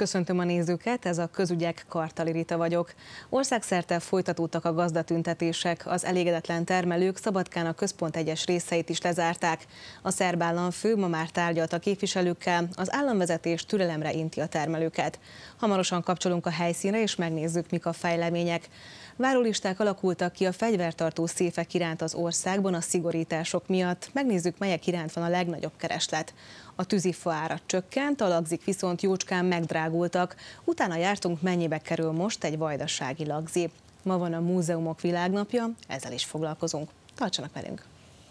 Köszöntöm a nézőket, ez a Közügyek, Kartali Rita vagyok. Országszerte folytatódtak a gazdatüntetések, az elégedetlen termelők Szabadkán a központ egyes részeit is lezárták. A szerb államfő ma már tárgyalt a képviselőkkel, az államvezetés türelemre inti a termelőket. Hamarosan kapcsolunk a helyszínre és megnézzük, mik a fejlemények. Várólisták alakultak ki a fegyvertartó széfek iránt az országban a szigorítások miatt. Megnézzük, melyek iránt van a legnagyobb kereslet. A tűzifa ára csökkent, a lagzik viszont jócskán megdrágultak. Utána jártunk, mennyibe kerül most egy vajdasági lagzi. Ma van a Múzeumok Világnapja, ezzel is foglalkozunk. Tartsanak velünk!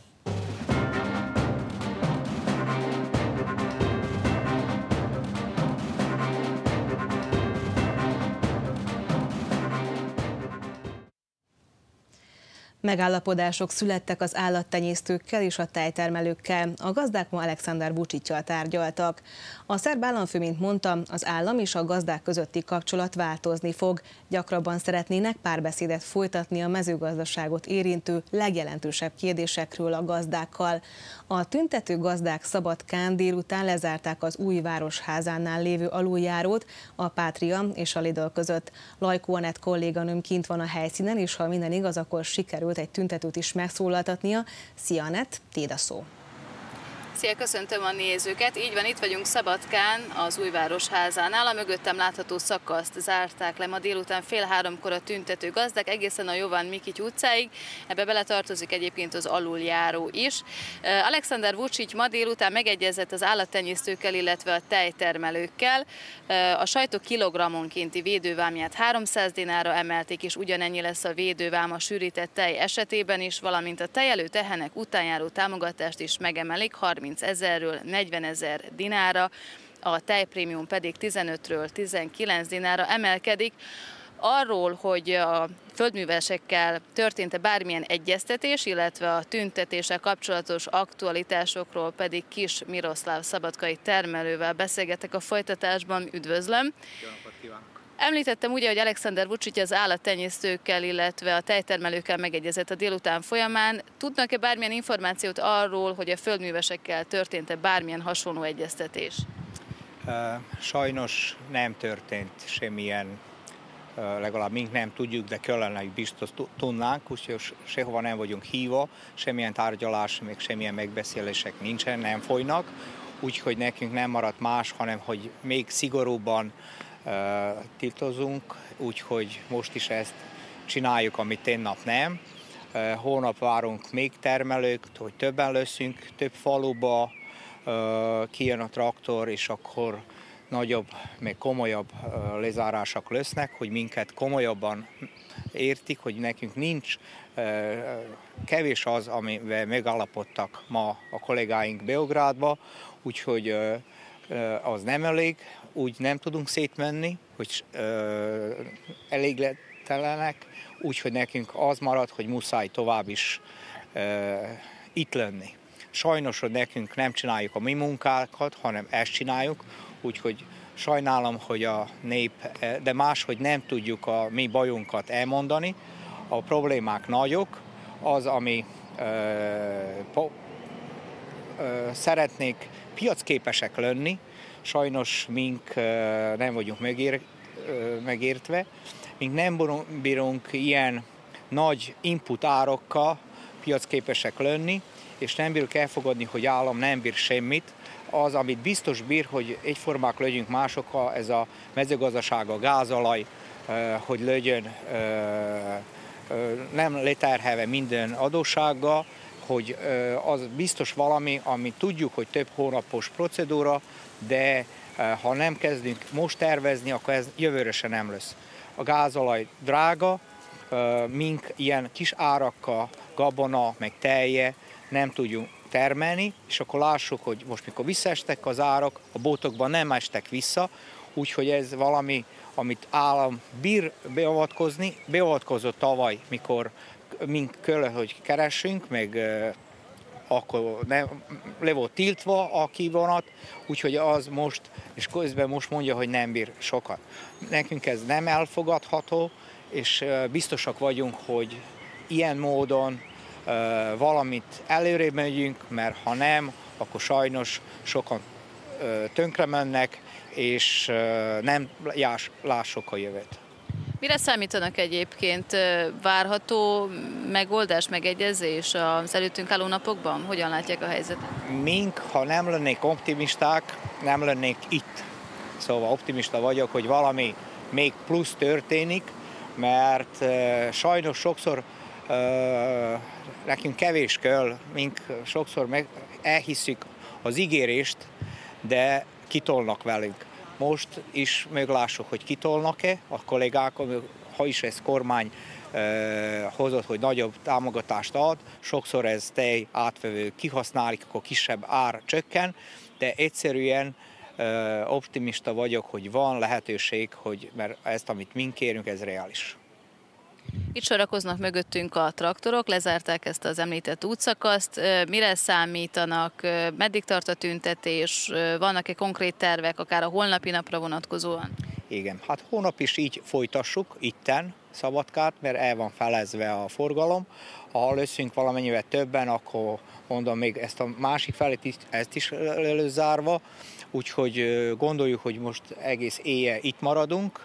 Megállapodások születtek az állattenyésztőkkel és a tejtermelőkkel. A gazdák ma Alexander Vučićsal tárgyaltak. A szerb államfő, mint mondta, az állam és a gazdák közötti kapcsolat változni fog. Gyakrabban szeretnének párbeszédet folytatni a mezőgazdaságot érintő legjelentősebb kérdésekről a gazdákkal. A tüntető gazdák Szabadkán délután lezárták az új városházánál lévő aluljárót a Pátria és a Lidl között. Lajkó Anett kolléganőm kint van a helyszínen, és ha minden igaz, akkor sikerült egy tüntetőt is megszólaltatnia. Szia, Anett, tiéd a szó. Szia, köszöntöm a nézőket. Így van, itt vagyunk Szabadkán, az új városházánál. A mögöttem látható szakaszt zárták le ma délután 2:30-kor a tüntető gazdák, egészen a Jovan Mikity utcáig. Ebbe beletartozik egyébként az aluljáró is. Alexander Vučić ma délután megegyezett az állattenyésztőkkel, illetve a tejtermelőkkel. A sajtó kilogrammonkénti védővámját 300 dinárra emelték, és ugyanennyi lesz a védővám a sűrített tej esetében is, valamint a tejelő tehenek utánjáró támogatást is megemelik 30 000-ről 40 000 dinárra, a tejprémium pedig 15-ről 19 dinárra emelkedik. Arról, hogy a földművesekkel történt-e bármilyen egyeztetés, illetve a tüntetéssel kapcsolatos aktualitásokról pedig Kis Miroszláv szabadkai termelővel beszélgetek a folytatásban. Üdvözlöm! Jó napot kívánok! Említettem ugye, hogy Alexander Vučić az állattenyésztőkkel, illetve a tejtermelőkkel megegyezett a délután folyamán. Tudnak-e bármilyen információt arról, hogy a földművesekkel történt-e bármilyen hasonló egyeztetés? Sajnos nem történt semmilyen, legalább mink nem tudjuk, de kellene, hogy biztos tudnánk, úgyhogy sehova nem vagyunk hívva, semmilyen tárgyalás, még semmilyen megbeszélések nincsen, nem folynak, úgyhogy nekünk nem maradt más, hanem hogy még szigorúbban tiltozunk, úgyhogy most is ezt csináljuk, amit ténnap nem. Holnap várunk még termelők, hogy többen leszünk, több faluba kijön a traktor, és akkor nagyobb, még komolyabb lezárások lesznek, hogy minket komolyabban értik, hogy nekünk nincs kevés az, amivel megállapodtak ma a kollégáink Beográdba, úgyhogy az nem elég, úgy nem tudunk szétmenni, hogy elégtelenek, úgyhogy nekünk az marad, hogy muszáj tovább is itt lenni. Sajnos, hogy nekünk nem csináljuk a mi munkákat, hanem ezt csináljuk, úgyhogy sajnálom, hogy a nép, de máshogy nem tudjuk a mi bajunkat elmondani. A problémák nagyok, az, ami szeretnék piacképesek lenni, sajnos mink nem vagyunk megértve, mink nem bírunk ilyen nagy input árakkal piacképesek lenni, és nem bírjuk elfogadni, hogy állam nem bír semmit. Az, amit biztos bír, hogy egyformák legyünk másokkal, ez a mezőgazdaság, a gázolaj, hogy legyen nem leterhelve minden adóssággal, hogy az biztos valami, amit tudjuk, hogy több hónapos procedúra, de ha nem kezdünk most tervezni, akkor ez jövőre se nem lesz. A gázolaj drága, mink ilyen kis árakkal, gabona, meg telje nem tudjunk termelni, és akkor lássuk, hogy most mikor visszaestek az árak, a boltokban nem estek vissza, úgyhogy ez valami, amit állam bír beavatkozni, beavatkozott tavaly, mikor mink kell, hogy keressünk, meg akkor le volt tiltva a kivonat, úgyhogy az most, és közben most mondja, hogy nem bír sokat. Nekünk ez nem elfogadható, és biztosak vagyunk, hogy ilyen módon valamit előre megyünk, mert ha nem, akkor sajnos sokan tönkre mennek, és nem lássuk a jövőt. Mire számítanak egyébként? Várható megoldás, megegyezés az előttünk álló napokban? Hogyan látják a helyzetet? Mink, ha nem lennék optimisták, nem lennék itt. Szóval optimista vagyok, hogy valami még plusz történik, mert sajnos sokszor nekünk kevés kell, mink sokszor elhisszük az ígérést, de kitolnak velünk. Most is meglássuk, hogy kitolnak-e a kollégák, ha is ez kormány hozott, hogy nagyobb támogatást ad, sokszor ez tej átvevő kihasználik, akkor kisebb ár csökken, de egyszerűen optimista vagyok, hogy van lehetőség, mert ezt, amit mink kérünk, ez reális. Itt sorakoznak mögöttünk a traktorok, lezárták ezt az említett útszakaszt. Mire számítanak, meddig tart a tüntetés, vannak-e konkrét tervek, akár a holnapi napra vonatkozóan? Igen, hát hónap is így folytassuk, itten Szabadkát, mert el van felezve a forgalom. Ha leszünk valamennyivel többen, akkor mondom még ezt a másik felét ezt is lezárva, úgyhogy gondoljuk, hogy most egész éjjel itt maradunk,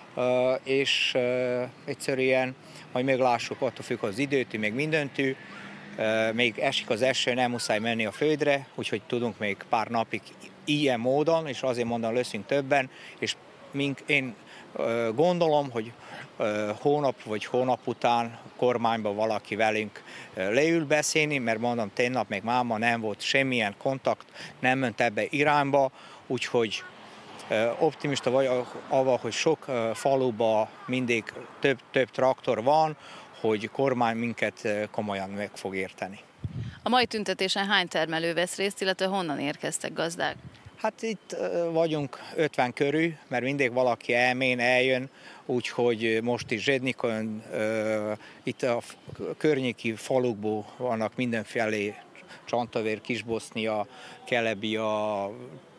és egyszerűen majd meglássuk, attól függ az időtű, még mindentű, még esik az eső, nem muszáj menni a földre, úgyhogy tudunk még pár napig ilyen módon, és azért mondom, leszünk többen, és én gondolom, hogy hónap vagy hónap után kormányban valaki velünk leül beszélni, mert mondom, tegnap még máma nem volt semmilyen kontakt, nem ment ebbe irányba, úgyhogy optimista vagyok avval, hogy sok faluban mindig több traktor van, hogy kormány minket komolyan meg fog érteni. A mai tüntetésen hány termelő vesz részt, illetve honnan érkeztek gazdák? Hát itt vagyunk 50 körül, mert mindig valaki eljön, úgyhogy most is Zsednikon, itt a környéki falukból vannak mindenféle Csantavér, Kisbosznia, Kelebia,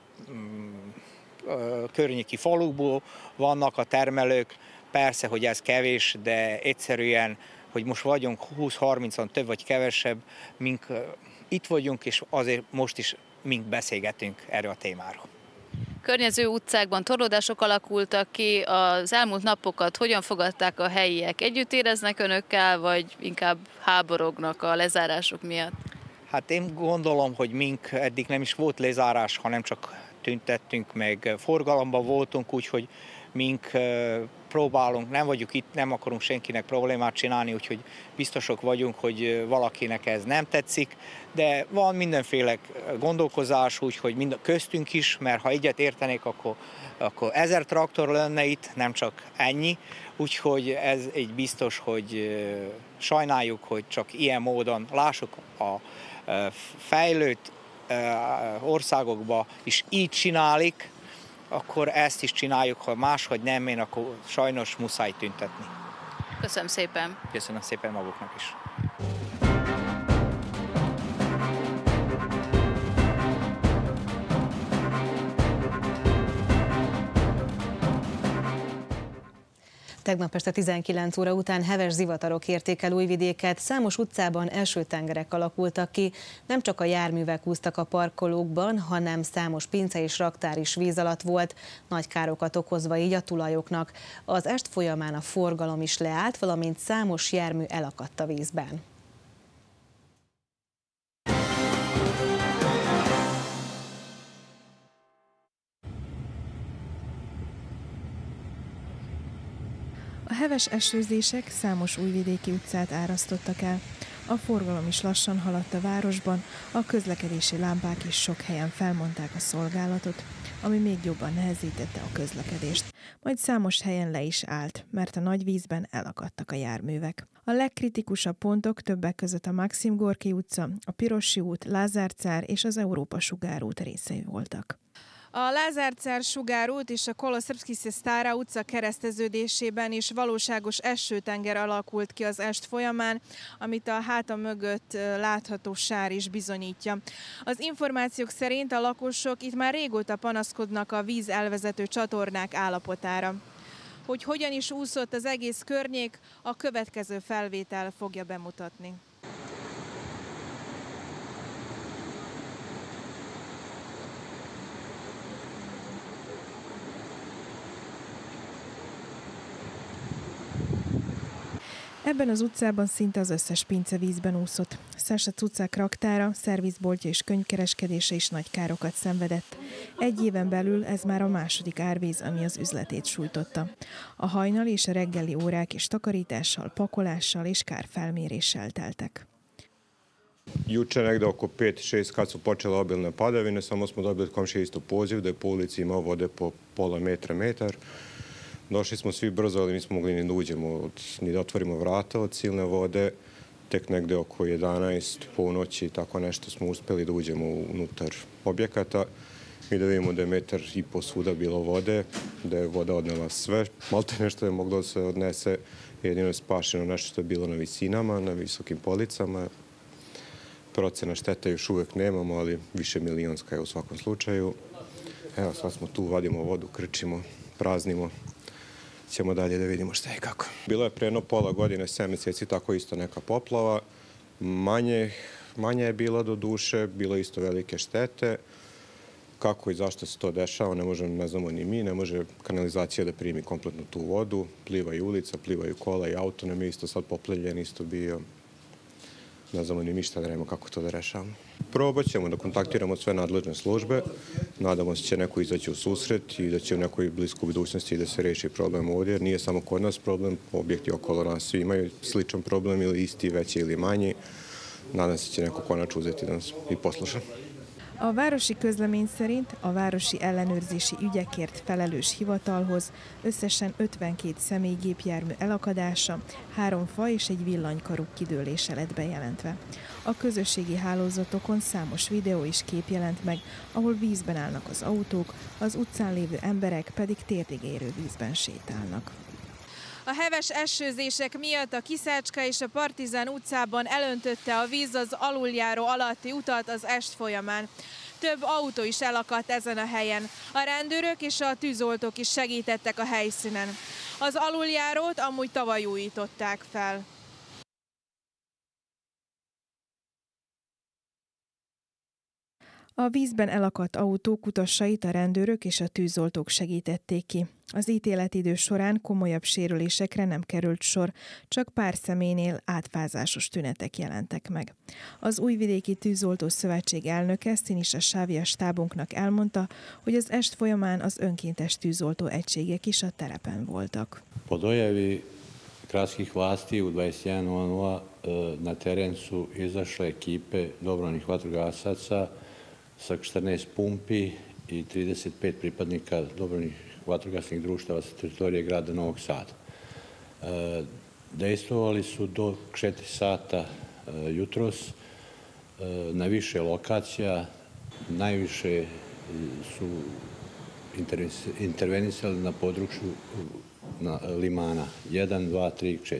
környéki falukból vannak a termelők. Persze, hogy ez kevés, de egyszerűen, hogy most vagyunk 20-30-an több vagy kevesebb, mink itt vagyunk, és azért most is mink beszélgetünk erről a témáról. Környező utcákban torlódások alakultak ki, az elmúlt napokat hogyan fogadták a helyiek? Együtt éreznek önökkel, vagy inkább háborognak a lezárások miatt? Hát én gondolom, hogy mink eddig nem is volt lezárás, hanem csak tüntettünk, meg forgalomban voltunk, úgyhogy mink próbálunk, nem vagyunk itt, nem akarunk senkinek problémát csinálni, úgyhogy biztosok vagyunk, hogy valakinek ez nem tetszik, de van mindenféle gondolkozás, úgyhogy köztünk is, mert ha egyet értenék, akkor 1000 traktor lenne itt, nem csak ennyi, úgyhogy ez egy biztos, hogy sajnáljuk, hogy csak ilyen módon lássuk a fejlőtt országokba is így csinálik, akkor ezt is csináljuk, ha máshogy nem, én akkor sajnos muszáj tüntetni. Köszönöm szépen. Köszönöm szépen maguknak is. Tegnap este 19 óra után heves zivatarok érték el Újvidéket, számos utcában elsőtengerek alakultak ki, nem csak a járművek úsztak a parkolókban, hanem számos pince és raktár is víz alatt volt, nagy károkat okozva így a tulajoknak. Az est folyamán a forgalom is leállt, valamint számos jármű elakadt a vízben. A heves esőzések számos újvidéki utcát árasztottak el. A forgalom is lassan haladt a városban, a közlekedési lámpák is sok helyen felmondták a szolgálatot, ami még jobban nehezítette a közlekedést. Majd számos helyen le is állt, mert a nagy vízben elakadtak a járművek. A legkritikusabb pontok többek között a Maxim Gorki utca, a Pirossi út, Lázár Cár és az Európa Sugárút részei voltak. A Lázár Cár Sugárút és a Kolosebszki Sztára utca kereszteződésében is valóságos esőtenger alakult ki az est folyamán, amit a háta mögött látható sár is bizonyítja. Az információk szerint a lakosok itt már régóta panaszkodnak a víz elvezető csatornák állapotára. Hogy hogyan is úszott az egész környék, a következő felvétel fogja bemutatni. Ebben az utcában szinte az összes pince vízben úszott. Szászac utcák raktára, szervizboltja és könyvkereskedése is nagy károkat szenvedett. Egy éven belül ez már a második árvíz, ami az üzletét sújtotta. A hajnal és a reggeli órák is takarítással, pakolással és kárfelméréssel teltek. Jučer negde oko 5-6 kad su počele obilne padavine, samo smo dobili od komšije isto poziv da je po ulici imao vode po pola metra, metar. Došli smo svi brzo, ali nismo mogli ni da uđemo, ni da otvorimo vrata od silne vode. Tek negde oko 11 ponoći, tako nešto smo uspeli da uđemo unutar objekata i da vidimo da je 1,5 metra svuda bilo vode, da je voda odnela sve. Malte nešto je moglo da se odnese, jedino je spašeno nešto što je bilo na visinama, na visokim policama. Procena štete još uvijek nemamo, ali više milionska je u svakom slučaju. Evo, sad smo tu, vadimo vodu, krčimo, praznimo. Ćemo dalje da vidimo šta i kako. Bilo je pre pola godine, 7 mjeseci, tako isto neka poplava. Manje je bilo do duše, bilo isto velike štete. Kako i zašto se to dešava, ne znamo ni mi, ne može kanalizacija da primi kompletno tu vodu. Plivaju ulica, plivaju kola i auto, nam je isto sad poplavljen, isto bio. Ne znamo ni mi šta da radimo, kako to da rešavamo. Probat ćemo da kontaktiramo sve nadležne službe. Nadamo se će neko izaći u susret i da će u nekoj bliskoj budućnosti da se reši problem ovdje, jer nije samo kod nas problem, objekti okolo nas svi imaju sličan problem ili isti, veći ili manji. Nadam se će neko konačno uzeti da nas i posluša. A városi közlemény szerint a városi ellenőrzési ügyekért felelős hivatalhoz összesen 52 személygépjármű elakadása, 3 fa és egy villanykaruk kidőlése lett bejelentve. A közösségi hálózatokon számos videó és kép jelent meg, ahol vízben állnak az autók, az utcán lévő emberek pedig térdig érő vízben sétálnak. A heves esőzések miatt a Kiszácska és a Partizán utcában elöntötte a víz az aluljáró alatti utat az est folyamán. Több autó is elakadt ezen a helyen. A rendőrök és a tűzoltók is segítettek a helyszínen. Az aluljárót amúgy tavaly újították fel. A vízben elakadt autók utasait a rendőrök és a tűzoltók segítették ki. Az ítéletidő során komolyabb sérülésekre nem került sor, csak pár személynél átfázásos tünetek jelentek meg. Az Újvidéki Tűzoltó Szövetség elnöke, Szinisa Sávia stábunknak elmondta, hogy az est folyamán az önkéntes tűzoltó egységek is a terepen voltak. Po dojavi gradskih vlasti u 21:00 na teren su izašle ekipe dobrovoljnih vatrogasaca sa 14 pumpi i 35 pripadnika dobrovoljnih vatrogasnih društava sa teritorije grada Novog Sada. Dejstvovali su do 4 sata jutros na više lokacija. Najviše su intervenisali na području limana 1, 2, 3,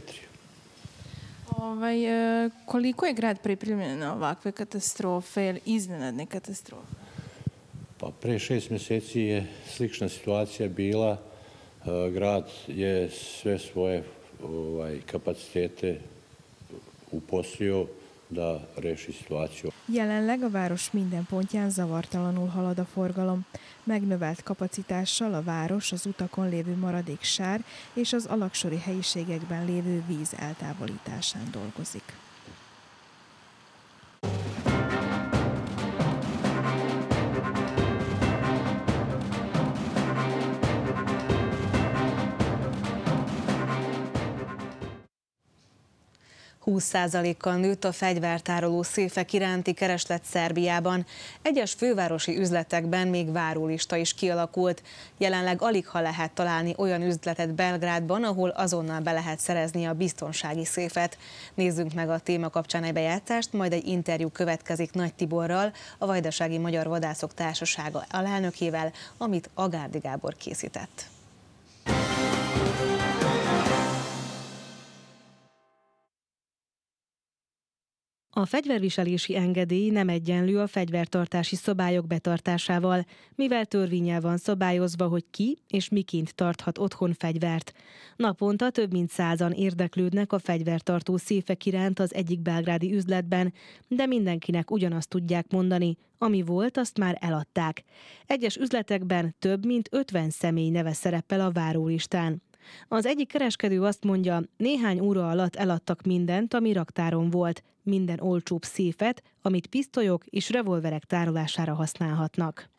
4. Koliko je grad pripremljen na ovakve katastrofe ili iznenadne katastrofe? Pa pre 6 mjeseci je slična situacija bila. Grad je sve svoje kapacitete uposlio da reši situáciu. Jelenleg a város minden pontján zavartalanul halad a forgalom. Megnövelt kapacitással a város az utakon lévő maradék sár és az alaksori helyiségekben lévő víz eltávolításán dolgozik. %20-kal nőtt a fegyvertároló széfek iránti kereslet Szerbiában. Egyes fővárosi üzletekben még várólista is kialakult. Jelenleg aligha lehet találni olyan üzletet Belgrádban, ahol azonnal be lehet szerezni a biztonsági széfet. Nézzünk meg a téma kapcsán egy bejátszást, majd egy interjú következik Nagy Tiborral, a Vajdasági Magyar Vadászok Társasága alelnökével, amit Agárdi Gábor készített. A fegyverviselési engedély nem egyenlő a fegyvertartási szabályok betartásával, mivel törvénnyel van szabályozva, hogy ki és miként tarthat otthon fegyvert. Naponta több mint 100-an érdeklődnek a fegyvertartó széfek iránt az egyik belgrádi üzletben, de mindenkinek ugyanazt tudják mondani, ami volt, azt már eladták. Egyes üzletekben több mint 50 személy neve szerepel a várólistán. Az egyik kereskedő azt mondja, néhány óra alatt eladtak mindent, ami raktáron volt, minden olcsóbb széfet, amit pisztolyok és revolverek tárolására használhatnak.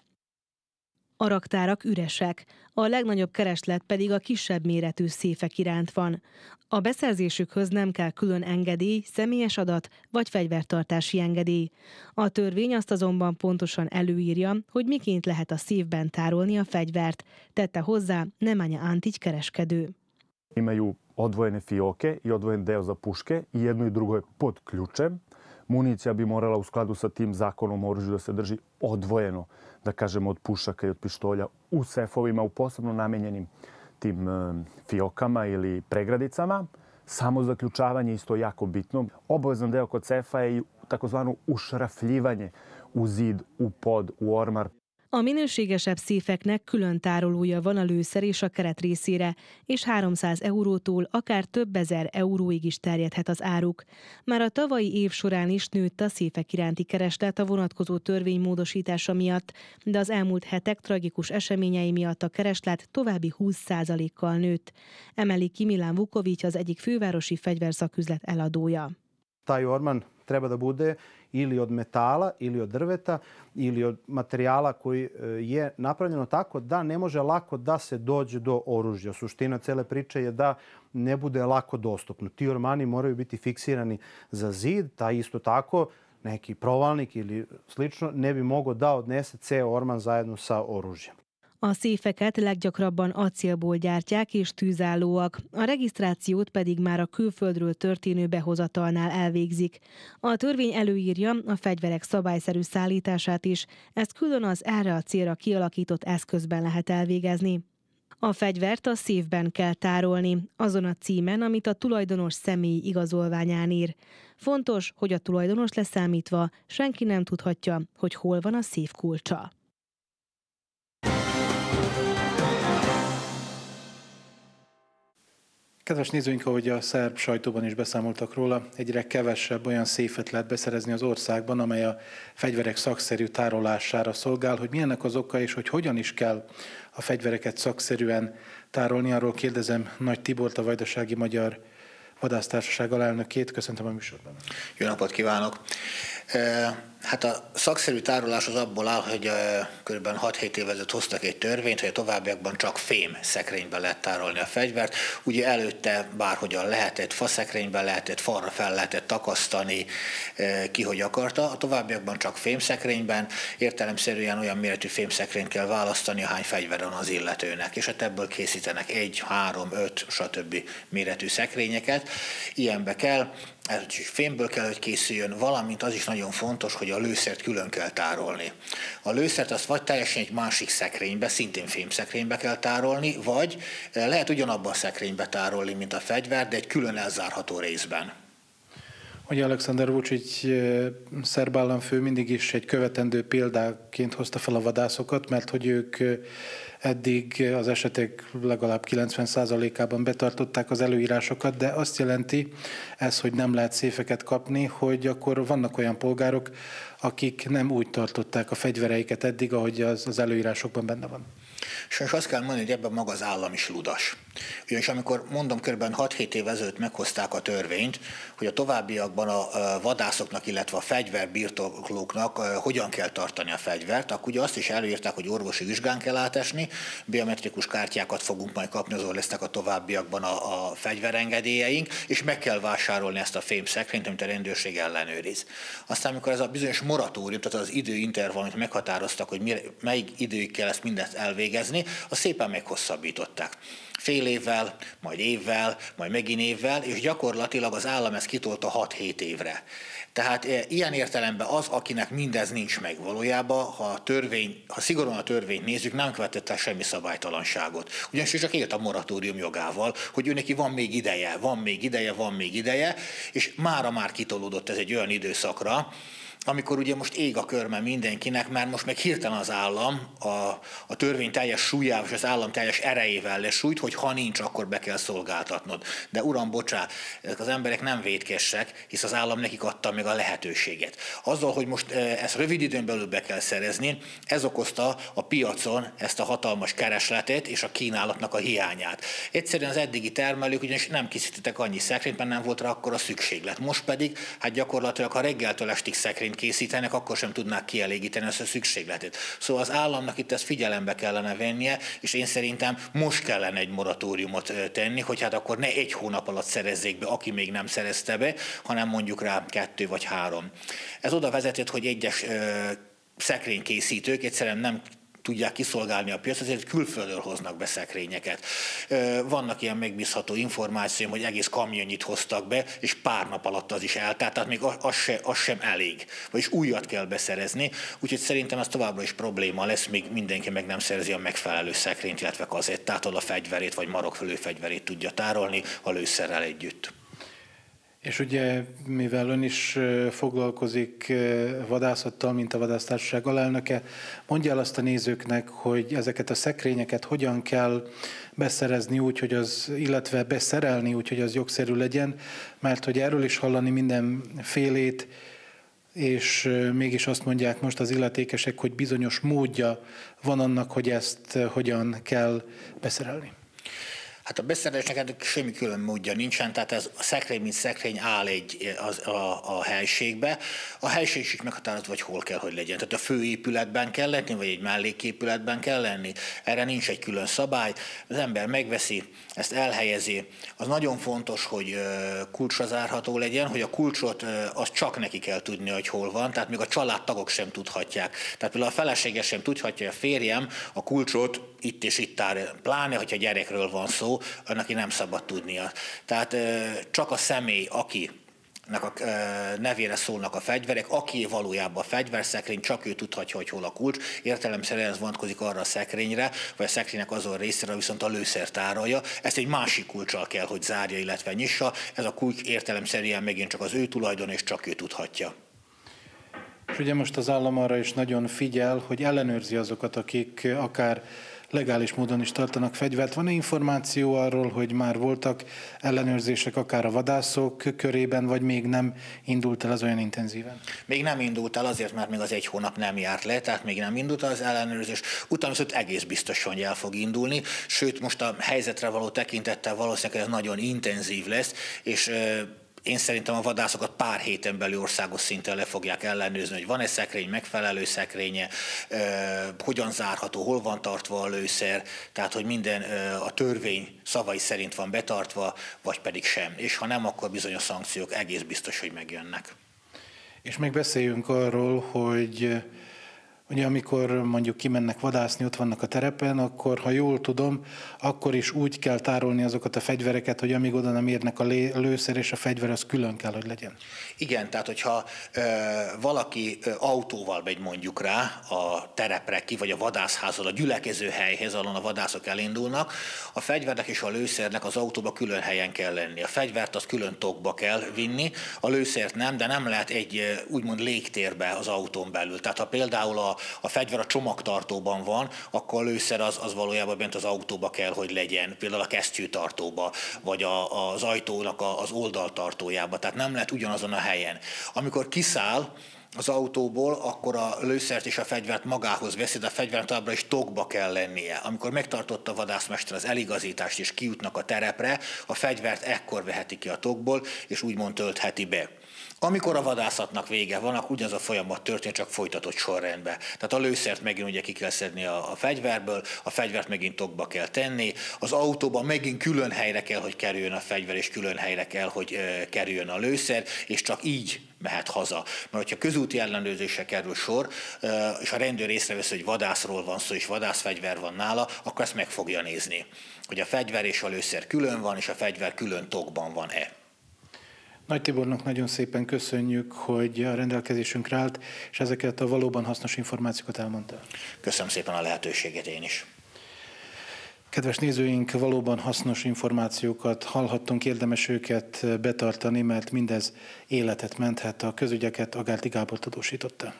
A raktárak üresek, a legnagyobb kereslet pedig a kisebb méretű széfek iránt van. A beszerzésükhöz nem kell külön engedély, személyes adat vagy fegyvertartási engedély. A törvény azt azonban pontosan előírja, hogy miként lehet a széfben tárolni a fegyvert, tette hozzá Nemanja Antić kereskedő. Imaju odvojene fioke i odvojen deo za puške i jedno i drugo je pod ključem. Municija bi morala u skladu sa tim zakonom o oružju da se drži odvojeno, da kažemo, od pušaka i od pištolja u sefovima, u posebno namenjenim tim fiokama ili pregradicama. Samo zaključavanje isto jako bitno. Obavezan deo kod sefa je i takozvano ušrafljivanje u zid, u pod, u ormar. A minőségesebb széfeknek külön tárolója van a lőszer és a keret részére, és 300 eurótól akár több ezer euróig is terjedhet az áruk. Már a tavalyi év során is nőtt a széfek iránti kereslet a vonatkozó törvény módosítása miatt, de az elmúlt hetek tragikus eseményei miatt a kereslet további 20%-kal nőtt. Emeli ki Milan Vuković, az egyik fővárosi fegyverszaküzlet eladója. Taj orman treba da bude ili od metala, ili od drveta, ili od materijala koji je napravljeno tako da ne može lako da se dođe do oružja. Suština cele priče je da ne bude lako dostupno. Ti ormani moraju biti fiksirani za zid, ta isto tako neki provalnik ili slično ne bi mogao da odnese ceo orman zajedno sa oružjem. A széfeket leggyakrabban acélból gyártják és tűzállóak, a regisztrációt pedig már a külföldről történő behozatalnál elvégzik. A törvény előírja a fegyverek szabályszerű szállítását is, ezt külön az erre a célra kialakított eszközben lehet elvégezni. A fegyvert a széfben kell tárolni, azon a címen, amit a tulajdonos személyi igazolványán ír. Fontos, hogy a tulajdonos leszámítva senki nem tudhatja, hogy hol van a széf kulcsa. Kedves nézőink, ahogy a szerb sajtóban is beszámoltak róla, egyre kevesebb olyan széfet lehet beszerezni az országban, amely a fegyverek szakszerű tárolására szolgál. Hogy milyennek az oka, és hogy hogyan is kell a fegyvereket szakszerűen tárolni, arról kérdezem Nagy Tibort, a Vajdasági Magyar Vadásztársaság alelnökét. Köszöntöm a műsorban. Jó napot kívánok! Hát a szakszerű tárolás az abból áll, hogy kb. 6-7 évvel ezelőtt hoztak egy törvényt, hogy a továbbiakban csak fém szekrényben lehet tárolni a fegyvert. Ugye előtte bárhogyan lehetett, faszekrényben lehetett, falra fel lehetett takasztani, ki hogy akarta. A továbbiakban csak fémszekrényben, értelemszerűen olyan méretű fémszekrényt kell választani, ahány fegyvere van az illetőnek. És hát ebből készítenek 1, 3, 5, stb. Méretű szekrényeket. Ilyenbe kell. Ez fémből kell, hogy készüljön, valamint az is nagyon fontos, hogy a lőszert külön kell tárolni. A lőszert azt vagy teljesen egy másik szekrénybe, szintén fémszekrénybe kell tárolni, vagy lehet ugyanabban a szekrénybe tárolni, mint a fegyver, de egy külön elzárható részben. Ugye Aleksandar Vučić szerb államfő mindig is egy követendő példáként hozta fel a vadászokat, mert hogy ők eddig az esetek legalább 90%-ában betartották az előírásokat, de azt jelenti ez, hogy nem lehet széfeket kapni, hogy akkor vannak olyan polgárok, akik nem úgy tartották a fegyvereiket eddig, ahogy az előírásokban benne van. És azt kell mondani, hogy ebben maga az állam is ludas. Ugyanis amikor mondom, kb. 6-7 év ezelőtt meghozták a törvényt, hogy a továbbiakban a vadászoknak, illetve a fegyverbirtoklóknak hogyan kell tartani a fegyvert, akkor ugye azt is előírták, hogy orvosi vizsgán kell átesni, biometrikus kártyákat fogunk majd kapni, azon lesznek a továbbiakban a fegyverengedélyeink, és meg kell vásárolni ezt a fémszekrényt, amit a rendőrség ellenőriz. Aztán, amikor ez a bizonyos moratórium, tehát az időintervallumot meghatároztak, hogy melyik időig kell ezt mindezt elvégezni, azt szépen meghosszabbították. Fél évvel, majd évvel, majd megint évvel, és gyakorlatilag az állam ezt kitolta 6-7 évre. Tehát ilyen értelemben az, akinek mindez nincs meg valójában, ha szigorúan a törvényt nézzük, nem követett el semmi szabálytalanságot. Ugyanis csak élt a moratórium jogával, hogy ő neki van még ideje, és mára már kitolódott ez egy olyan időszakra, amikor ugye most ég a körme mindenkinek, mert most meg hirtelen az állam a törvény teljes súlyával és az állam teljes erejével lesújt, hogy ha nincs, akkor be kell szolgáltatnod. De uram, bocsá, ezek az emberek nem vétkesek, hisz az állam nekik adta meg a lehetőséget. Azzal, hogy most ezt rövid időn belül be kell szerezni, ez okozta a piacon ezt a hatalmas keresletet és a kínálatnak a hiányát. Egyszerűen az eddigi termelők ugyanis nem készítettek annyi szekrényt, mert nem volt rá akkora szükséglet. Most pedig, hát gyakorlatilag, ha reggeltől estig szekrényt készítenek, akkor sem tudnák kielégíteni ezt a szükségletet. Szóval az államnak itt ezt figyelembe kellene vennie, és én szerintem most kellene egy moratóriumot tenni, hogy hát akkor ne 1 hónap alatt szerezzék be, aki még nem szerezte be, hanem mondjuk rá 2 vagy 3. Ez oda vezetett, hogy egyes szekrénykészítők egyszerűen nem tudják kiszolgálni a piacot, ezért külföldről hoznak be szekrényeket. Vannak ilyen megbízható információim, hogy egész kamionnyit hoztak be, és pár nap alatt az is eltárt, tehát még az sem elég. Vagyis újat kell beszerezni, úgyhogy szerintem ez továbbra is probléma lesz, míg mindenki meg nem szerzi a megfelelő szekrényt, illetve kazettát, ahol a fegyverét vagy marokfölő fegyverét tudja tárolni a lőszerrel együtt. És ugye, mivel ön is foglalkozik vadászattal, mint a vadásztársaság alelnöke, mondja el azt a nézőknek, hogy ezeket a szekrényeket hogyan kell beszerezni úgy, hogy az, illetve beszerelni úgy, hogy az jogszerű legyen, mert hogy erről is hallani mindenfélét, és mégis azt mondják most az illetékesek, hogy bizonyos módja van annak, hogy ezt hogyan kell beszerelni. Hát a beszerelésnek semmi külön módja nincsen, tehát ez a szekrény, mint szekrény áll a helységbe. A helység is meghatározva, hogy hol kell, hogy legyen. Tehát a főépületben kell lenni, vagy egy melléképületben kell lenni. Erre nincs egy külön szabály. Az ember megveszi, ezt elhelyezi. Az nagyon fontos, hogy kulcsra zárható legyen, hogy a kulcsot az csak neki kell tudni, hogy hol van, tehát még a családtagok sem tudhatják. Tehát például a felesége sem tudhatja, hogy a férjem a kulcsot itt és itt tár, pláne, hogyha gyerekről van szó, annak nem szabad tudnia. Tehát csak a személy, akinek a nevére szólnak a fegyverek, aki valójában a fegyverszekrény, csak ő tudhatja, hogy hol a kulcs. Értelemszerűen ez vonatkozik arra a szekrényre, vagy a szekrénynek azon részére, viszont a lőszer tárolja. Ezt egy másik kulccsal kell, hogy zárja, illetve nyissa. Ez a kulcs értelemszerűen megint csak az ő tulajdon, és csak ő tudhatja. És ugye most az állam arra is nagyon figyel, hogy ellenőrzi azokat, akik akár legális módon is tartanak fegyvert. Van-e információ arról, hogy már voltak ellenőrzések akár a vadászok körében, vagy még nem indult el az olyan intenzíven? Még nem indult el azért, mert még az 1 hónap nem járt le, tehát még nem indult el az ellenőrzés. Utána viszont egész biztosan, hogy el fog indulni, sőt most a helyzetre való tekintettel valószínűleg ez nagyon intenzív lesz, és én szerintem a vadászokat pár héten belül országos szinten le fogják ellenőrizni, hogy van-e szekrény, megfelelő szekrénye, hogyan zárható, hol van tartva a lőszer, tehát hogy minden a törvény szavai szerint van betartva, vagy pedig sem. És ha nem, akkor bizony a szankciók egész biztos, hogy megjönnek. És még beszéljünk arról, hogy ugye amikor mondjuk kimennek vadászni, ott vannak a terepen, akkor, ha jól tudom, akkor is úgy kell tárolni azokat a fegyvereket, hogy amíg oda nem érnek a lőszer és a fegyver, az külön kell, hogy legyen. Igen, tehát hogyha valaki autóval megy mondjuk rá a terepre ki, vagy a vadászházhoz, a gyülekező helyhez, ahol a vadászok elindulnak, a fegyvernek és a lőszernek az autóba külön helyen kell lenni. A fegyvert az külön tokba kell vinni, a lőszert nem, de nem lehet egy úgymond légtérbe az autón belül. Tehát ha például a fegyver a csomagtartóban van, akkor a lőszer az valójában bent az autóba kell, hogy legyen, például a kesztyűtartóba, vagy az ajtónak az oldaltartójába, tehát nem lehet ugyanazon a helyen. Amikor kiszáll az autóból, akkor a lőszert és a fegyvert magához veszi, de a fegyvert továbbra is tokba kell lennie. Amikor megtartotta a vadászmester az eligazítást és kijutnak a terepre, a fegyvert ekkor veheti ki a tokból, és úgymond töltheti be. Amikor a vadászatnak vége van, akkor ugyanaz a folyamat történik, csak folytatott sorrendben. Tehát a lőszert megint ugye ki kell szedni a fegyverből, a fegyvert megint tokba kell tenni, az autóban megint külön helyre kell, hogy kerüljön a fegyver, és külön helyre kell, hogy kerüljön a lőszer, és csak így mehet haza. Mert hogyha közúti ellenőrzésre kerül sor, és a rendőr észrevesz, hogy vadászról van szó, és vadászfegyver van nála, akkor ezt meg fogja nézni, hogy a fegyver és a lőszer külön van, és a fegyver külön tokban van-e. Nagy Tibornak nagyon szépen köszönjük, hogy a rendelkezésünkre állt, és ezeket a valóban hasznos információkat elmondta. Köszönöm szépen a lehetőséget én is. Kedves nézőink, valóban hasznos információkat hallhattunk, érdemes őket betartani, mert mindez életet menthet. A közügyeket Agárti Gábor tudósította.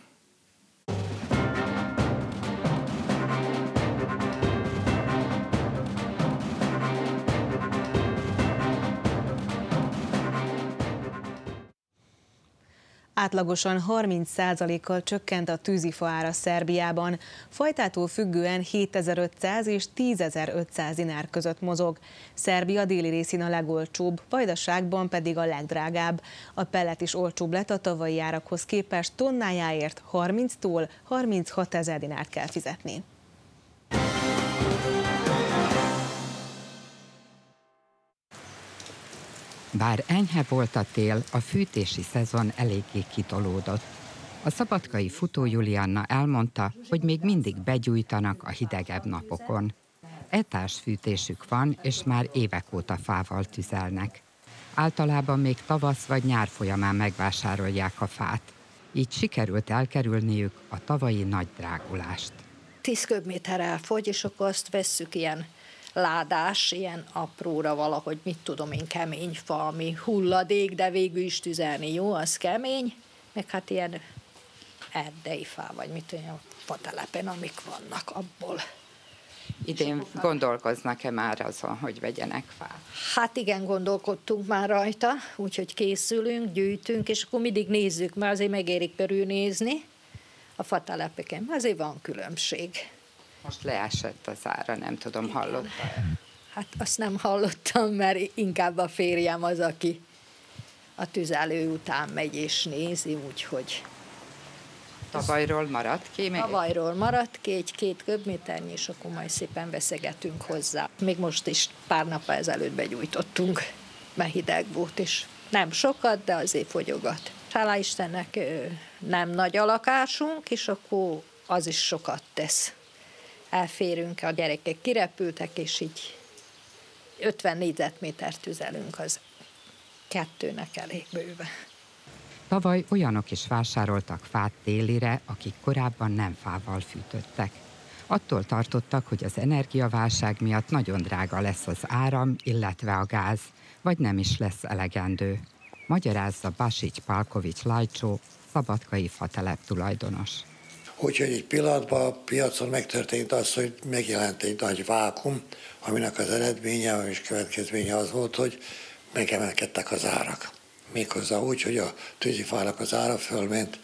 Átlagosan 30%-kal csökkent a tűzifa ára Szerbiában. Fajtától függően 7500 és 10.500 dinár között mozog. Szerbia déli részén a legolcsóbb, Vajdaságban pedig a legdrágább. A pellet is olcsóbb lett a tavalyi árakhoz képest, tonnájáért 30-tól 36 000 dinárt kell fizetni. Bár enyhe volt a tél, a fűtési szezon eléggé kitolódott. A szabadkai futó Julianna elmondta, hogy még mindig begyújtanak a hidegebb napokon. Etásfűtésük van, és már évek óta fával tüzelnek. Általában még tavasz vagy nyár folyamán megvásárolják a fát. Így sikerült elkerülniük a tavalyi nagy drágulást. 10 köbméter elfogy, és akkor azt vesszük ilyen ládás, ilyen apróra valahogy, mit tudom én, kemény fa, ami hulladék, de végül is tüzelni jó, az kemény, meg hát ilyen erdei fá, vagy mit tudom, a fatelepen, amik vannak abból. Idén gondolkoznak-e már azon, hogy vegyenek fát? Hát igen, gondolkodtunk már rajta, úgyhogy készülünk, gyűjtünk, és akkor mindig nézzük, mert azért megérik körülnézni a fatelepeken, azért van különbség. Most leesett az ára, nem tudom, hallotta-e? Hát azt nem hallottam, mert inkább a férjem az, aki a tüzelő után megy és nézi, úgyhogy... Tavalyról maradt ki még? Tavalyról maradt ki, 2 köbméternyi, és akkor majd szépen veszegetünk hozzá. Még most is pár nappal ezelőtt begyújtottunk, mert hideg volt, és nem sokat, de azért fogyogat. Hálá Istennek nem nagy a lakásunk, és akkor az is sokat tesz. Elférünk, a gyerekek kirepültek, és így 50 négyzetmétert tüzelünk, az 2-nek elég bőve. Tavaly olyanok is vásároltak fát télire, akik korábban nem fával fűtöttek. Attól tartottak, hogy az energiaválság miatt nagyon drága lesz az áram, illetve a gáz, vagy nem is lesz elegendő. Magyarázza Basics Palkovics Lajcsó, szabadkai fatelep tulajdonos. Úgyhogy egy pillanatban a piacon megtörtént az, hogy megjelent egy nagy vákum, aminek az eredménye és következménye az volt, hogy megemelkedtek az árak. Méghozzá úgy, hogy a tűzifának az ára fölment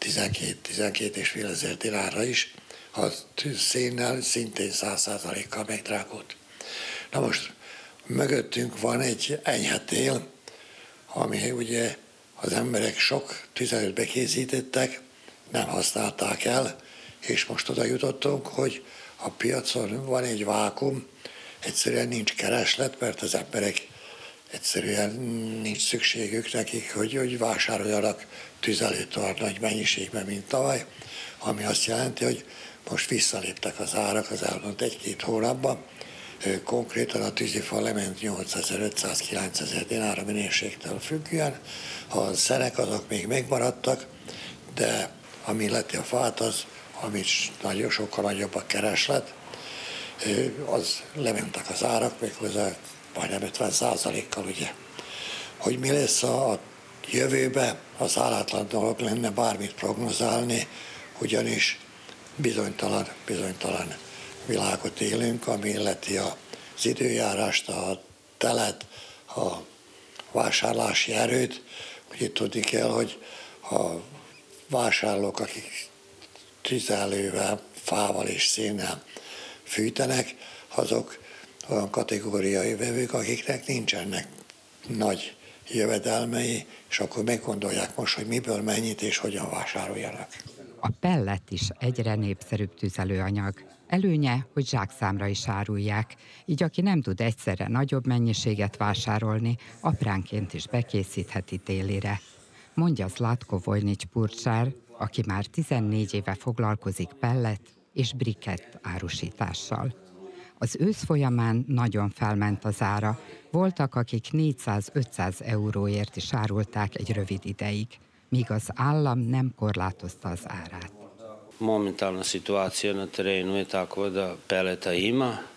12,5 ezer dinárra is, a szénnel szintén 100%-kal megdrágult. Na most mögöttünk van egy enyhe tél, ami ugye az emberek sok tüzelőt bekészítettek, nem használták el, és most oda jutottunk, hogy a piacon van egy vákum, egyszerűen nincs kereslet, mert az emberek egyszerűen nincs szükségük nekik, hogy vásároljanak tüzelőt olyan nagy mennyiségben, mint tavaly, ami azt jelenti, hogy most visszaléptek az árak az elmúlt 1-2 hónapban. Konkrétan a tűzifa lement 8500-9000 dinár minőségtől függően, a szenek azok még megmaradtak, de ami illeti a fát, az, amit nagyon sokkal nagyobb a kereslet, az lementek az árak, méghozzá majdnem 50%-kal, ugye. Hogy mi lesz a jövőben, az állatlan dolog lenne bármit prognozálni, ugyanis bizonytalan világot élünk, ami illeti az időjárást, a telet, a vásárlási erőt. Ugye tudni kell, hogy a vásárlók, akik tüzelővel, fával és szénnel fűtenek, azok olyan kategóriai vevők, akiknek nincsenek nagy jövedelmei, és akkor meggondolják most, hogy miből mennyit és hogyan vásároljanak. A pellet is egyre népszerűbb tüzelőanyag. Előnye, hogy zsákszámra is árulják, így aki nem tud egyszerre nagyobb mennyiséget vásárolni, apránként is bekészítheti télire. Mondja Zlatko Vojnics Purcsár, aki már 14 éve foglalkozik pellet és brikett árusítással. Az ősz folyamán nagyon felment az ára, voltak, akik 400-500 euróért is árulták egy rövid ideig, míg az állam nem korlátozta az árát. Momentalna situacija na terenu je tako da peleta ima,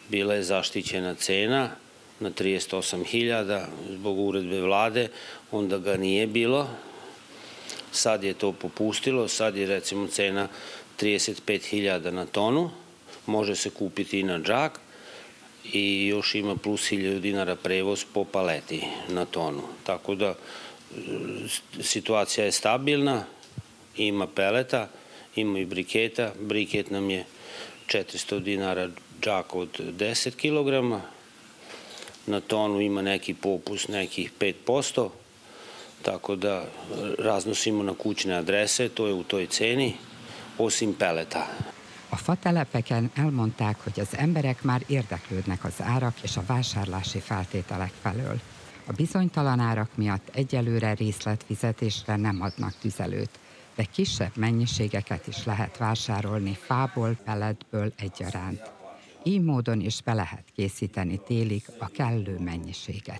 bila je zaštićena cena na 38.000 zbog uredbe vlade, onda ga nije bilo. Sad je to popustilo, sad je recimo cena 35.000 na tonu, može se kupiti i na džak i još ima plus 1.000 dinara prevoz po paleti na tonu. Tako da situacija je stabilna, ima peleta, ima i briketa. Briket nam je 400 dinara džak od 10 kg. Na tonu ima neki popust, nekih 5%. Tako da raznosimo na kućne adrese, to je u toj ceni, osim peleta. A fatelepeken elmondták, hogy az emberek már érdeklődnek az árak és a vásárlási feltételek felől. A bizonytalan árak miatt egyelőre részletfizetésre nem adnak tüzelőt, de kisebb mennyiségeket is lehet vásárolni fából, pelletből egyaránt. Így módon is be lehet készíteni télig a kellő mennyiséget.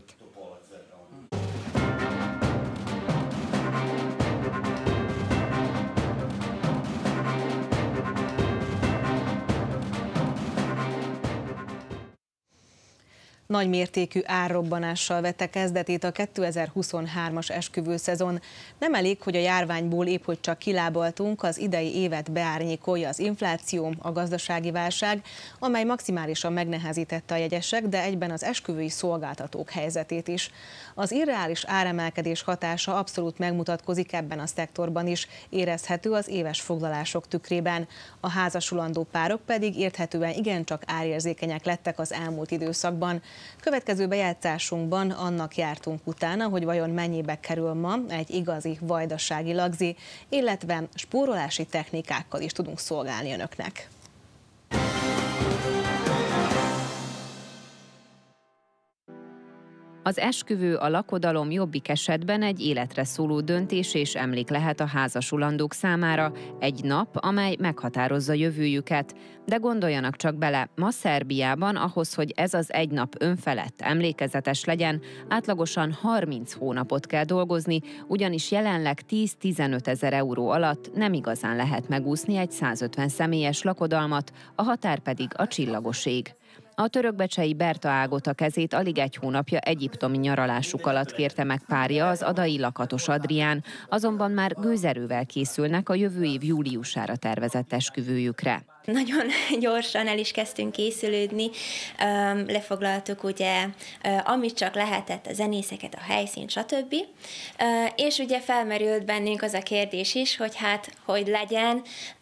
Nagy mértékű árrobbanással vette kezdetét a 2023-as esküvőszezon. Nem elég, hogy a járványból épp hogy csak kilábaltunk, az idei évet beárnyékolja az infláció, a gazdasági válság, amely maximálisan megnehezítette a jegyesek, de egyben az esküvői szolgáltatók helyzetét is. Az irreális áremelkedés hatása abszolút megmutatkozik ebben a szektorban is, érezhető az éves foglalások tükrében. A házasulandó párok pedig érthetően igencsak árérzékenyek lettek az elmúlt időszakban. Következő bejátszásunkban annak jártunk utána, hogy vajon mennyibe kerül ma egy igazi vajdasági lagzi, illetve spórolási technikákkal is tudunk szolgálni önöknek. Az esküvő, a lakodalom jobbik esetben egy életre szóló döntés és emlék lehet a házasulandók számára, egy nap, amely meghatározza jövőjüket. De gondoljanak csak bele, ma Szerbiában ahhoz, hogy ez az egy nap önfelett, emlékezetes legyen, átlagosan 30 hónapot kell dolgozni, ugyanis jelenleg 10-15 ezer euró alatt nem igazán lehet megúszni egy 150 személyes lakodalmat, a határ pedig a csillagos ég. A törökbecsei Berta Ágota kezét alig egy hónapja egyiptomi nyaralásuk alatt kérte meg párja, az adai Lakatos Adrián, azonban már gőzerővel készülnek a jövő év júliusára tervezett esküvőjükre. Nagyon gyorsan el is kezdtünk készülődni, lefoglaltuk ugye, amit csak lehetett, a zenészeket, a helyszínt, stb. És ugye felmerült bennünk az a kérdés is, hogy hát, hogy legyen,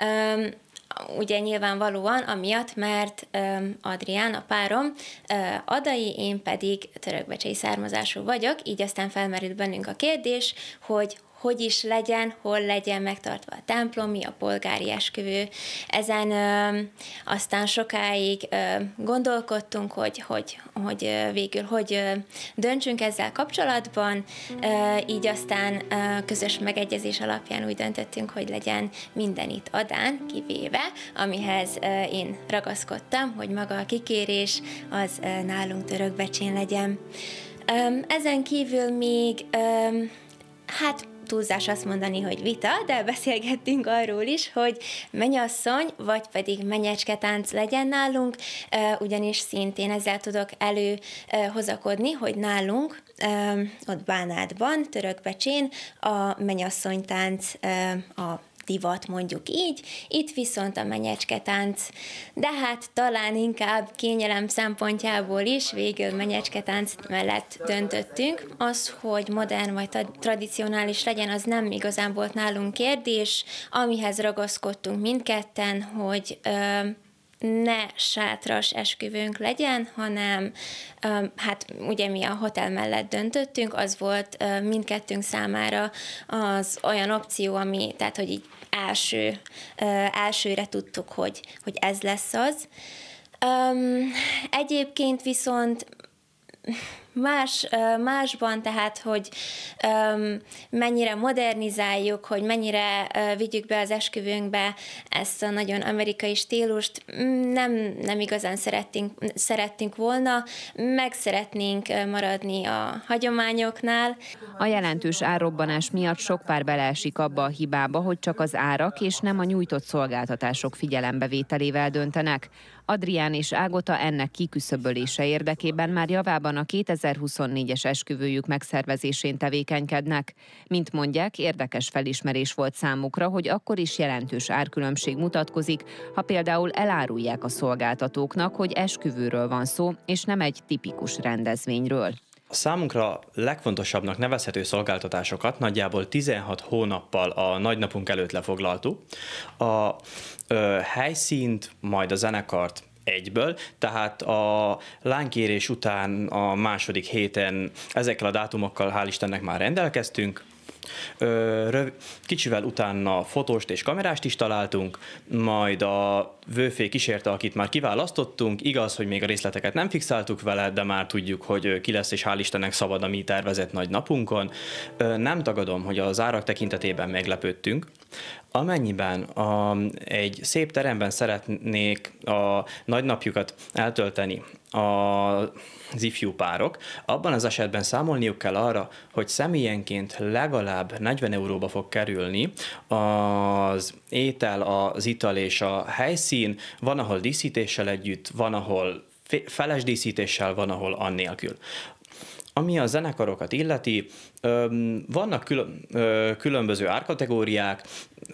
ugye nyilvánvalóan amiatt, mert Adrián, a párom, adai, én pedig törökbecsei származású vagyok, így aztán felmerült bennünk a kérdés, hogy is legyen, hol legyen megtartva a templomi, a polgári esküvő. Ezen aztán sokáig gondolkodtunk, hogy végül hogy döntsünk ezzel kapcsolatban, így aztán közös megegyezés alapján úgy döntöttünk, hogy legyen minden itt Adán, kivéve, amihez én ragaszkodtam, hogy maga a kikérés az nálunk Törökbecsén legyen. Ezen kívül még, hát túlzás azt mondani, hogy vita, de beszélgettünk arról is, hogy mennyasszony, vagy pedig mennyecsketánc legyen nálunk, ugyanis szintén ezzel tudok előhozakodni, hogy nálunk, ott Bánátban, Törökbecsén a mennyasszonytánc a divat, mondjuk így, itt viszont a mennyecsketánc, de hát talán inkább kényelem szempontjából is végül mennyecsketánc mellett döntöttünk. Az, hogy modern vagy tradicionális legyen, az nem igazán volt nálunk kérdés, amihez ragaszkodtunk mindketten, hogy ne sátras esküvőnk legyen, hanem hát ugye mi a hotel mellett döntöttünk, az volt mindkettőnk számára az olyan opció, ami, tehát hogy így elsőre tudtuk, hogy ez lesz az. Egyébként viszont másban, tehát, hogy mennyire modernizáljuk, hogy mennyire vigyük be az esküvőnkbe ezt a nagyon amerikai stílust, nem igazán szerettünk volna, meg szeretnénk maradni a hagyományoknál. A jelentős árrobbanás miatt sok pár beleesik abba a hibába, hogy csak az árak és nem a nyújtott szolgáltatások figyelembevételével döntenek. Adrián és Ágota ennek kiküszöbölése érdekében már javában a 2024-es esküvőjük megszervezésén tevékenykednek. Mint mondják, érdekes felismerés volt számukra, hogy akkor is jelentős árkülönbség mutatkozik, ha például elárulják a szolgáltatóknak, hogy esküvőről van szó, és nem egy tipikus rendezvényről. A számunkra legfontosabbnak nevezhető szolgáltatásokat nagyjából 16 hónappal a nagynapunk előtt lefoglaltuk. A helyszínt, majd a zenekart egyből, tehát a lánykérés után a második héten ezekkel a dátumokkal hál' Istennek már rendelkeztünk. Kicsivel utána fotóst és kamerást is találtunk, majd a vőfé kísérte, akit már kiválasztottunk. Igaz, hogy még a részleteket nem fixáltuk vele, de már tudjuk, hogy ki lesz, és hál' Istennek szabad a mi tervezett nagy napunkon. Nem tagadom, hogy az árak tekintetében meglepődtünk. Amennyiben egy szép teremben szeretnék a nagynapjukat eltölteni az ifjú párok, abban az esetben számolniuk kell arra, hogy személyenként legalább 40 euróba fog kerülni az étel, az ital és a helyszín, van, ahol díszítéssel együtt, van, ahol feles díszítéssel, van, ahol annélkül. Ami a zenekarokat illeti, vannak különböző árkategóriák,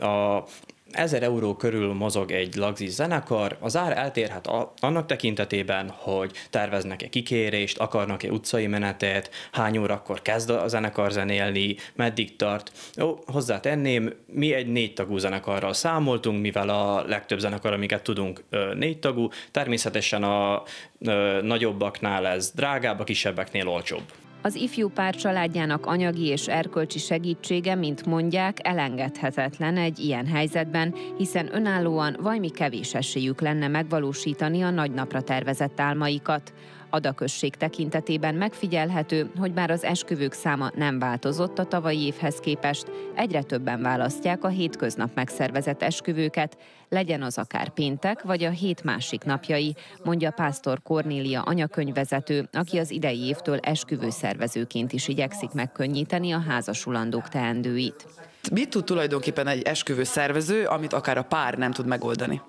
1000 euró körül mozog egy lagzis zenekar, az ár eltérhet annak tekintetében, hogy terveznek-e kikérést, akarnak-e utcai menetet, hány órakor kezd a zenekar zenélni, meddig tart. Hozzátenném, mi egy 4 tagú zenekarral számoltunk, mivel a legtöbb zenekar, amiket tudunk, 4 tagú, természetesen a nagyobbaknál ez drágább, a kisebbeknél olcsóbb. Az ifjú pár családjának anyagi és erkölcsi segítsége, mint mondják, elengedhetetlen egy ilyen helyzetben, hiszen önállóan vajmi kevés esélyük lenne megvalósítani a nagy napra tervezett álmaikat. Adaközség tekintetében megfigyelhető, hogy bár az esküvők száma nem változott a tavalyi évhez képest, egyre többen választják a hétköznap megszervezett esküvőket, legyen az akár péntek vagy a hét másik napjai, mondja Pásztor Kornélia anyakönyvvezető, aki az idei évtől esküvőszervezőként is igyekszik megkönnyíteni a házasulandók teendőit. Mit tud tulajdonképpen egy esküvőszervező, amit akár a pár nem tud megoldani?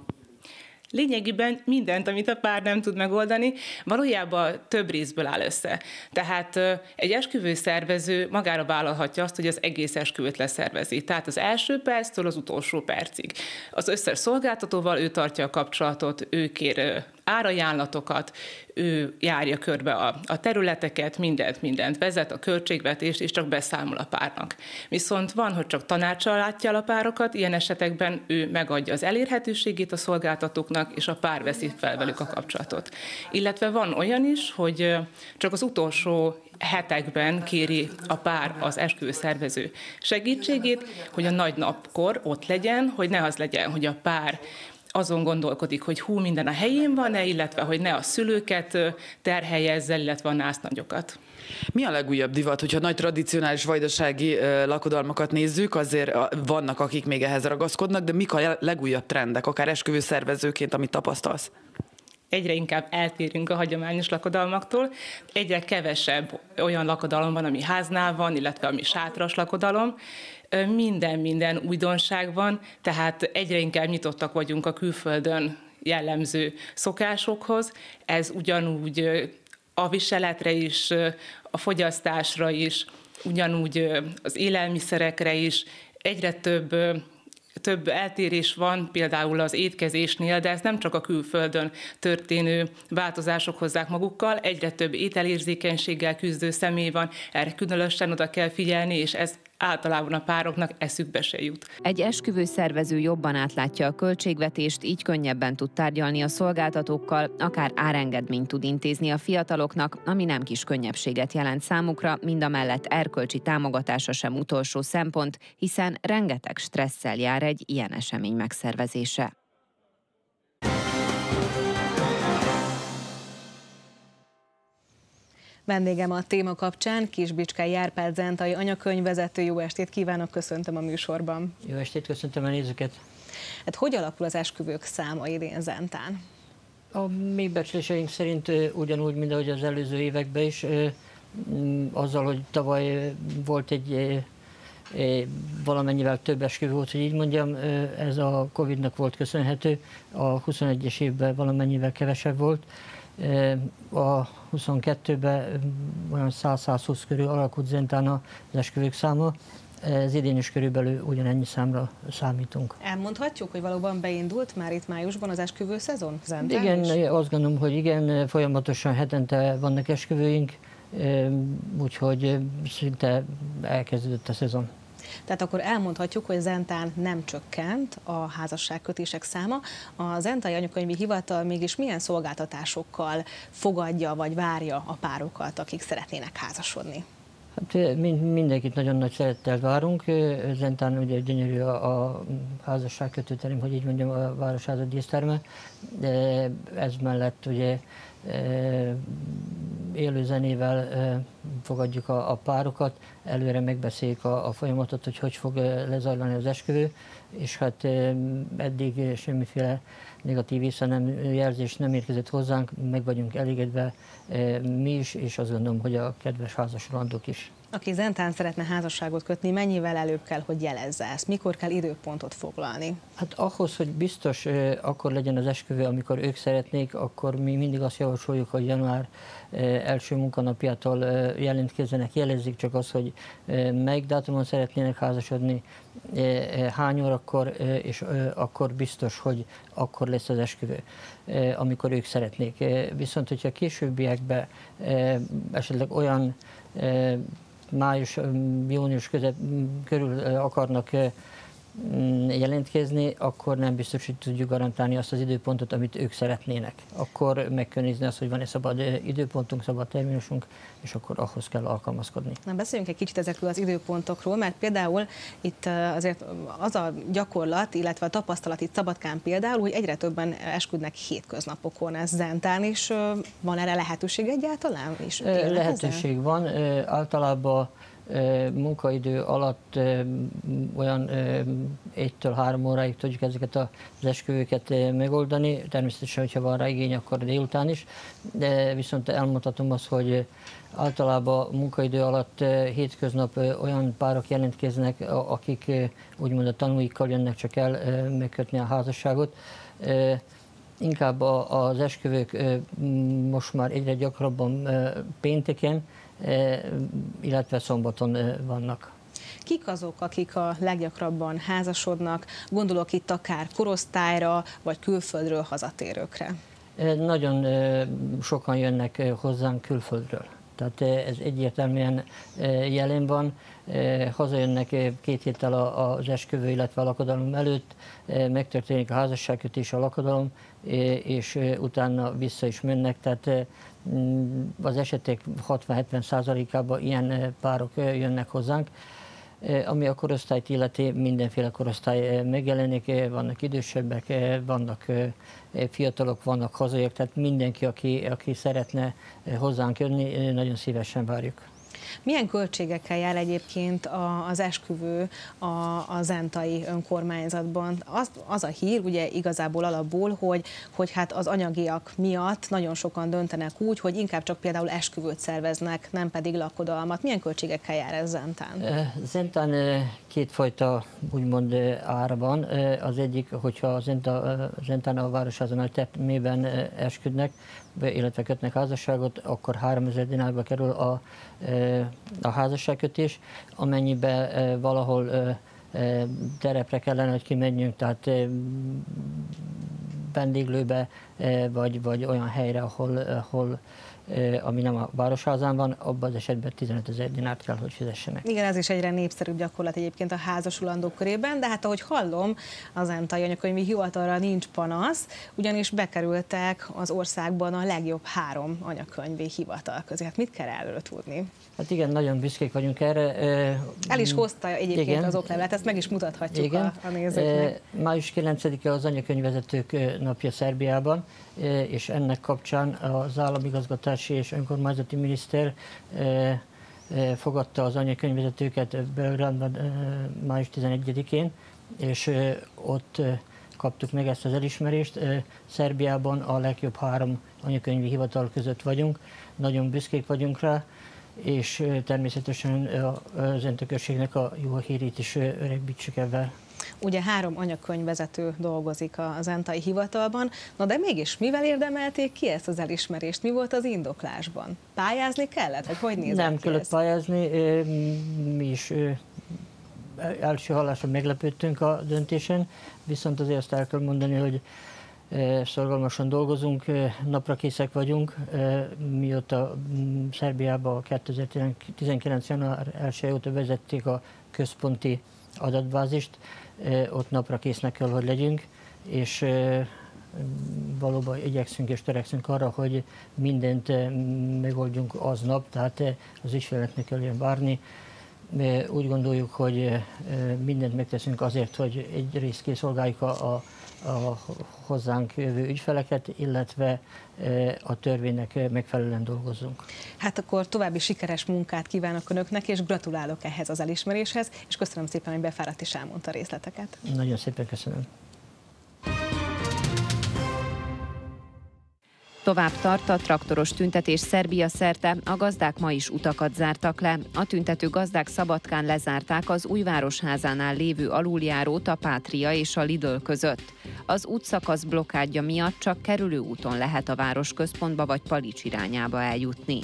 Lényegében mindent, amit a pár nem tud megoldani, valójában több részből áll össze. Tehát egy esküvőszervező magára vállalhatja azt, hogy az egész esküvőt leszervezi. Tehát az első perctől az utolsó percig. Az összes szolgáltatóval ő tartja a kapcsolatot, ő kér árajánlatokat, ő járja körbe a területeket, mindent vezet, a költségvetést, és csak beszámol a párnak. Viszont van, hogy csak tanácssal látja el a párokat, ilyen esetekben ő megadja az elérhetőségét a szolgáltatóknak, és a pár veszi fel velük a kapcsolatot. Illetve van olyan is, hogy csak az utolsó hetekben kéri a pár az esküvőszervező segítségét, hogy a nagy napkor ott legyen, hogy ne az legyen, hogy a pár azon gondolkodik, hogy minden a helyén van-e, illetve hogy ne a szülőket terhelje ezzel, illetve a násznagyokat. Mi a legújabb divat? Hogyha nagy tradicionális vajdasági lakodalmakat nézzük, azért vannak, akik még ehhez ragaszkodnak, de mik a legújabb trendek, akár esküvőszervezőként, amit tapasztalsz? Egyre inkább eltérünk a hagyományos lakodalmaktól, egyre kevesebb olyan lakodalom van, ami háznál van, illetve ami sátras lakodalom. Minden újdonság van, tehát egyre inkább nyitottak vagyunk a külföldön jellemző szokásokhoz. Ez ugyanúgy a viseletre is, a fogyasztásra is, ugyanúgy az élelmiszerekre is. Egyre több eltérés van például az étkezésnél, de ez nem csak a külföldön történő változások hozzák magukkal, egyre több ételérzékenységgel küzdő személy van, erre különösen oda kell figyelni, és ez általában a pároknak eszükbe se jut. Egy esküvőszervező jobban átlátja a költségvetést, így könnyebben tud tárgyalni a szolgáltatókkal, akár árengedményt tud intézni a fiataloknak, ami nem kis könnyebbséget jelent számukra, mindamellett erkölcsi támogatása sem utolsó szempont, hiszen rengeteg stresszel jár egy ilyen esemény megszervezése. Vendégem a téma kapcsán Kisbicskei Árpád zentai anyakönyvvezető. Jó estét kívánok, köszöntöm a műsorban. Jó estét, köszöntöm a nézőket. Hát hogy alakul az esküvők száma idén Zentán? A mi becsléseink szerint ugyanúgy, mint ahogy az előző években is, azzal, hogy tavaly volt egy valamennyivel több esküvő volt, hogy így mondjam, ez a Covid-nak volt köszönhető, a 21-es évben valamennyivel kevesebb volt. A 22-ben olyan 100-120 körül alakult Zentán az esküvők száma, ez idén is körülbelül ugyanennyi számra számítunk. Elmondhatjuk, hogy valóban beindult már itt májusban az esküvő szezon Zentán Igen, is? azt gondolom, hogy igen, folyamatosan hetente vannak esküvőink, úgyhogy szinte elkezdődött a szezon. Tehát akkor elmondhatjuk, hogy Zentán nem csökkent a házasságkötések száma. A Zentai Anyakönyvi Hivatal mégis milyen szolgáltatásokkal fogadja vagy várja a párokat, akik szeretnének házasodni? Hát mindenkit nagyon nagy szeretettel várunk. Zentán ugye gyönyörű a házasságkötőterem, hogy így mondjam, a Városháza díszterme. Ez mellett ugye élő zenével fogadjuk a párokat, előre megbeszéljük a folyamatot, hogy fog lezajlani az esküvő, és hát eddig semmiféle negatív visszajelzés nem érkezett hozzánk, meg vagyunk elégedve mi is, és azt gondolom, hogy a kedves házaslandok is. Aki Zentán szeretne házasságot kötni, mennyivel előbb kell, hogy jelezze ezt? Mikor kell időpontot foglalni? Hát ahhoz, hogy biztos akkor legyen az esküvő, amikor ők szeretnék, akkor mi mindig azt javasoljuk, hogy január első munkanapjától jelentkezzenek, jelezzék csak azt, hogy melyik dátumon szeretnének házasodni, hány órakor, és akkor biztos, hogy akkor lesz az esküvő, amikor ők szeretnék. Viszont, hogyha későbbiekben esetleg olyan május-június körül akarnak jelentkezni, akkor nem biztos, hogy tudjuk garantálni azt az időpontot, amit ők szeretnének. Akkor meg kell nézni azt, hogy van-e szabad időpontunk, szabad terminusunk, és akkor ahhoz kell alkalmazkodni. Na, beszéljünk egy kicsit ezekről az időpontokról, mert például itt azért az a gyakorlat, illetve a tapasztalat itt Szabadkán például, hogy egyre többen esküdnek hétköznapokon. Ez Zentán is van erre lehetőség egyáltalán? Lehetőség van. Általában munkaidő alatt olyan 1-től 3 óráig tudjuk ezeket az esküvőket megoldani. Természetesen, hogyha van rá igény, akkor délután is. De viszont elmondhatom azt, hogy általában munkaidő alatt hétköznap olyan párok jelentkeznek, akik úgymond a tanúikkal jönnek csak el megkötni a házasságot. Inkább az esküvők most már egyre gyakrabban pénteken, illetve szombaton vannak. Kik azok, akik a leggyakrabban házasodnak? Gondolok itt akár korosztályra, vagy külföldről hazatérőkre. Nagyon sokan jönnek hozzánk külföldről. Tehát ez egyértelműen jelen van. Hazajönnek 2 héttel az esküvő, illetve a lakodalom előtt, megtörténik a házasságkötés, a lakodalom, és utána vissza is mennek. Tehát az esetek 60-70%-ában ilyen párok jönnek hozzánk. Ami a korosztályt illeti, mindenféle korosztály megjelenik, vannak idősebbek, vannak fiatalok, vannak hazaiak, tehát mindenki, aki szeretne hozzánk jönni, nagyon szívesen várjuk. Milyen költségekkel jár egyébként az esküvő a zentai önkormányzatban? Az a hír, ugye igazából alapból, hogy hát az anyagiak miatt nagyon sokan döntenek úgy, hogy inkább csak például esküvőt szerveznek, nem pedig lakodalmat. Milyen költségekkel jár ez Zentán? Zentán kétfajta úgymond ára van. Az egyik, hogyha Zentán a Városháza nagy termében esküdnek, illetve kötnek házasságot, akkor 3000 dinárba kerül a házasságkötés, amennyiben valahol terepre kellene, hogy kimenjünk, tehát vendéglőbe, vagy olyan helyre, ahol ami nem a Városházán van, abban az esetben 15 000 dinárt kell, hogy fizessenek. Igen, ez is egyre népszerűbb gyakorlat egyébként a házasulandók körében, de hát ahogy hallom, az Zentai Anyakönyvi Hivatalra nincs panasz, ugyanis bekerültek az országban a legjobb 3 anyakönyvi hivatal közé. Hát mit kell erről tudni? Hát igen, nagyon büszkék vagyunk erre. El is hozta egyébként igen, az oklevelet, ezt meg is mutathatjuk igen, a nézőknek. Május 9-e az anyakönyvvezetők napja Szerbiában, és ennek kapcsán az államigazgatási és önkormányzati miniszter fogadta az anyakönyvvezetőket Belgrádban május 11-én, és ott kaptuk meg ezt az elismerést. Szerbiában a legjobb 3 anyakönyvi hivatal között vagyunk, nagyon büszkék vagyunk rá, és természetesen az Ente községnek a jó hírét is öregbítsük ebben. Ugye 3 anyakönyvvezető dolgozik az entai hivatalban, na de mégis mivel érdemelték ki ezt az elismerést? Mi volt az indoklásban? Pályázni kellett, vagy hogy nézett Nem ki kellett ez? pályázni, mi is első hallásra meglepődtünk a döntésen, viszont azért azt el kell mondani, hogy szorgalmasan dolgozunk, napra készek vagyunk, mióta Szerbiába 2019. január 1 óta vezették a központi adatbázist, ott napra késznek kell, hogy legyünk, és valóban igyekszünk és törekszünk arra, hogy mindent megoldjunk aznap, tehát az ügyfeleknek kell ilyen várni. Úgy gondoljuk, hogy mindent megteszünk azért, hogy egyrészt kiszolgáljuk a hozzánk jövő ügyfeleket, illetve a törvénynek megfelelően dolgozzunk. Hát akkor további sikeres munkát kívánok Önöknek, és gratulálok ehhez az elismeréshez, és köszönöm szépen, hogy befáradt és elmondta a részleteket. Nagyon szépen köszönöm. Tovább tart a traktoros tüntetés Szerbia szerte, a gazdák ma is utakat zártak le. A tüntető gazdák Szabadkán lezárták az Újvárosházánál lévő aluljárót a Pátria és a Lidl között. Az útszakasz blokkádja miatt csak kerülőúton lehet a városközpontba vagy Palics irányába eljutni.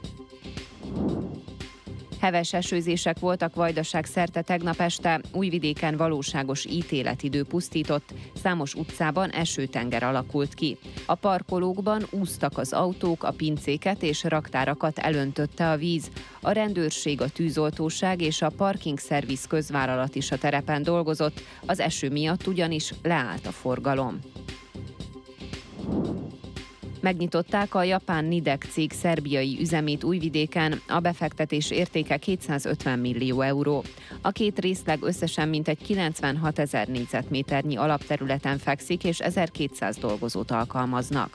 Heves esőzések voltak Vajdaság szerte tegnap este, Újvidéken valóságos ítéletidő pusztított, számos utcában esőtenger alakult ki. A parkolókban úsztak az autók, a pincéket és raktárakat elöntötte a víz. A rendőrség, a tűzoltóság és a parking szerviz közvállalat is a terepen dolgozott, az eső miatt ugyanis leállt a forgalom. Megnyitották a japán Nidec cég szerbiai üzemét Újvidéken, a befektetés értéke 250 millió euró. A két részleg összesen mintegy 96 000 négyzetméternyi alapterületen fekszik, és 1200 dolgozót alkalmaznak.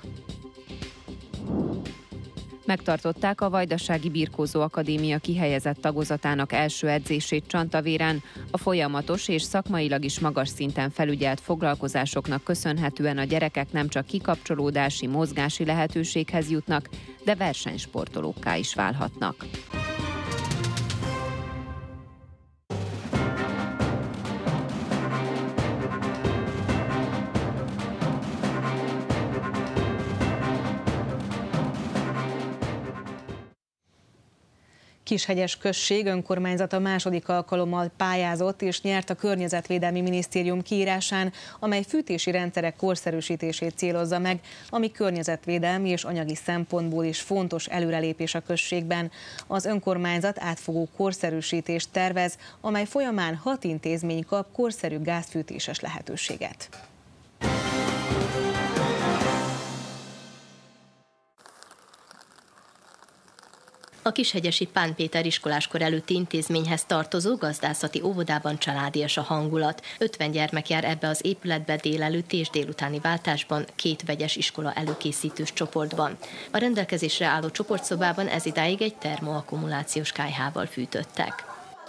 Megtartották a Vajdasági Birkózó Akadémia kihelyezett tagozatának első edzését Csantavéren. A folyamatos és szakmailag is magas szinten felügyelt foglalkozásoknak köszönhetően a gyerekek nem csak kikapcsolódási, mozgási lehetőséghez jutnak, de versenysportolókká is válhatnak. Kishegyes község önkormányzata második alkalommal pályázott és nyert a Környezetvédelmi Minisztérium kiírásán, amely fűtési rendszerek korszerűsítését célozza meg, ami környezetvédelmi és anyagi szempontból is fontos előrelépés a községben. Az önkormányzat átfogó korszerűsítést tervez, amely folyamán 6 intézmény kap korszerű gázfűtéses lehetőséget. A kishegyesi Pán Péter iskoláskor előtti intézményhez tartozó gazdászati óvodában családias a hangulat. 50 gyermek jár ebbe az épületbe délelőtti és délutáni váltásban 2 vegyes iskola előkészítős csoportban. A rendelkezésre álló csoportszobában ezidáig egy termoakkumulációs kályhával fűtöttek.